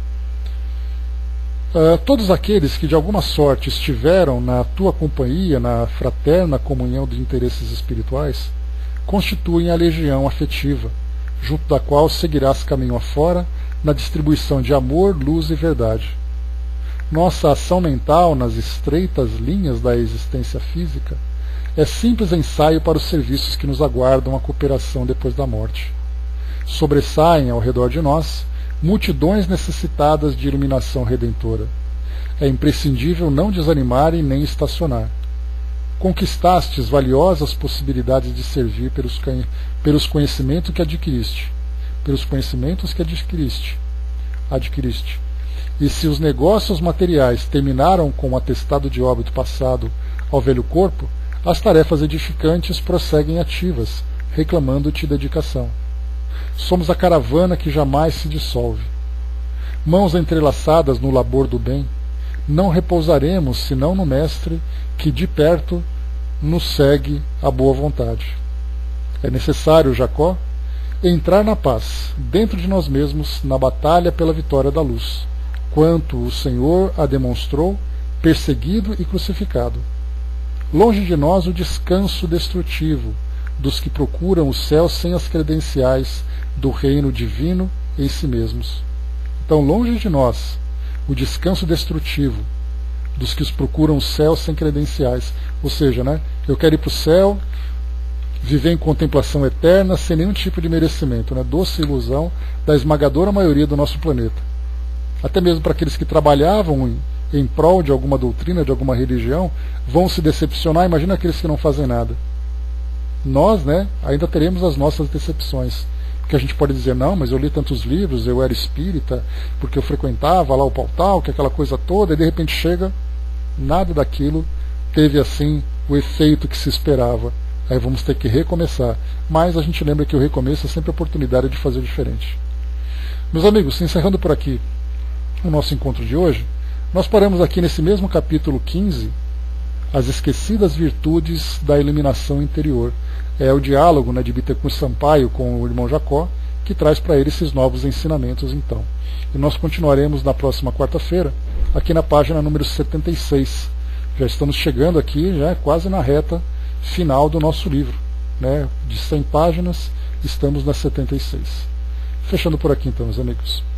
Uh, todos aqueles que de alguma sorte estiveram na tua companhia, na fraterna comunhão de interesses espirituais, constituem a legião afetiva, junto da qual seguirás caminho afora na distribuição de amor, luz e verdade. Nossa ação mental nas estreitas linhas da existência física é simples ensaio para os serviços que nos aguardam a cooperação depois da morte. Sobressaem ao redor de nós multidões necessitadas de iluminação redentora. É imprescindível não desanimar e nem estacionar. Conquistastes valiosas possibilidades de servir pelos, pelos conhecimentos que adquiriste, pelos conhecimentos que adquiriste, adquiriste. E se os negócios materiais terminaram com o atestado de óbito passado ao velho corpo, as tarefas edificantes prosseguem ativas, reclamando-te dedicação. Somos a caravana que jamais se dissolve. Mãos entrelaçadas no labor do bem, não repousaremos senão no Mestre que de perto nos segue a boa vontade. É necessário, Jacó, entrar na paz, dentro de nós mesmos, na batalha pela vitória da luz, quanto o Senhor a demonstrou, perseguido e crucificado. Longe de nós o descanso destrutivo dos que procuram o céu sem as credenciais do reino divino em si mesmos. Então, longe de nós o descanso destrutivo dos que os procuram o céu sem credenciais. Ou seja, né, eu quero ir para o céu, viver em contemplação eterna, sem nenhum tipo de merecimento, né, doce ilusão da esmagadora maioria do nosso planeta. Até mesmo para aqueles que trabalhavam em, em prol de alguma doutrina, de alguma religião, vão se decepcionar. Imagina aqueles que não fazem nada. Nós, né, ainda teremos as nossas decepções. Que a gente pode dizer, não, mas eu li tantos livros, eu era espírita, porque eu frequentava lá o pautal, que aquela coisa toda, e de repente chega, nada daquilo teve assim o efeito que se esperava. Aí vamos ter que recomeçar. Mas a gente lembra que o recomeço é sempre a oportunidade de fazer diferente. Meus amigos, encerrando por aqui o nosso encontro de hoje, nós paramos aqui nesse mesmo capítulo quinze, as esquecidas virtudes da iluminação interior. É o diálogo, né, de Bittencourt Sampaio com o irmão Jacó, que traz para ele esses novos ensinamentos então. E nós continuaremos na próxima quarta-feira, aqui na página número setenta e seis. Já estamos chegando aqui, já quase na reta final do nosso livro, né? De cem páginas, estamos na setenta e seis. Fechando por aqui então, meus amigos.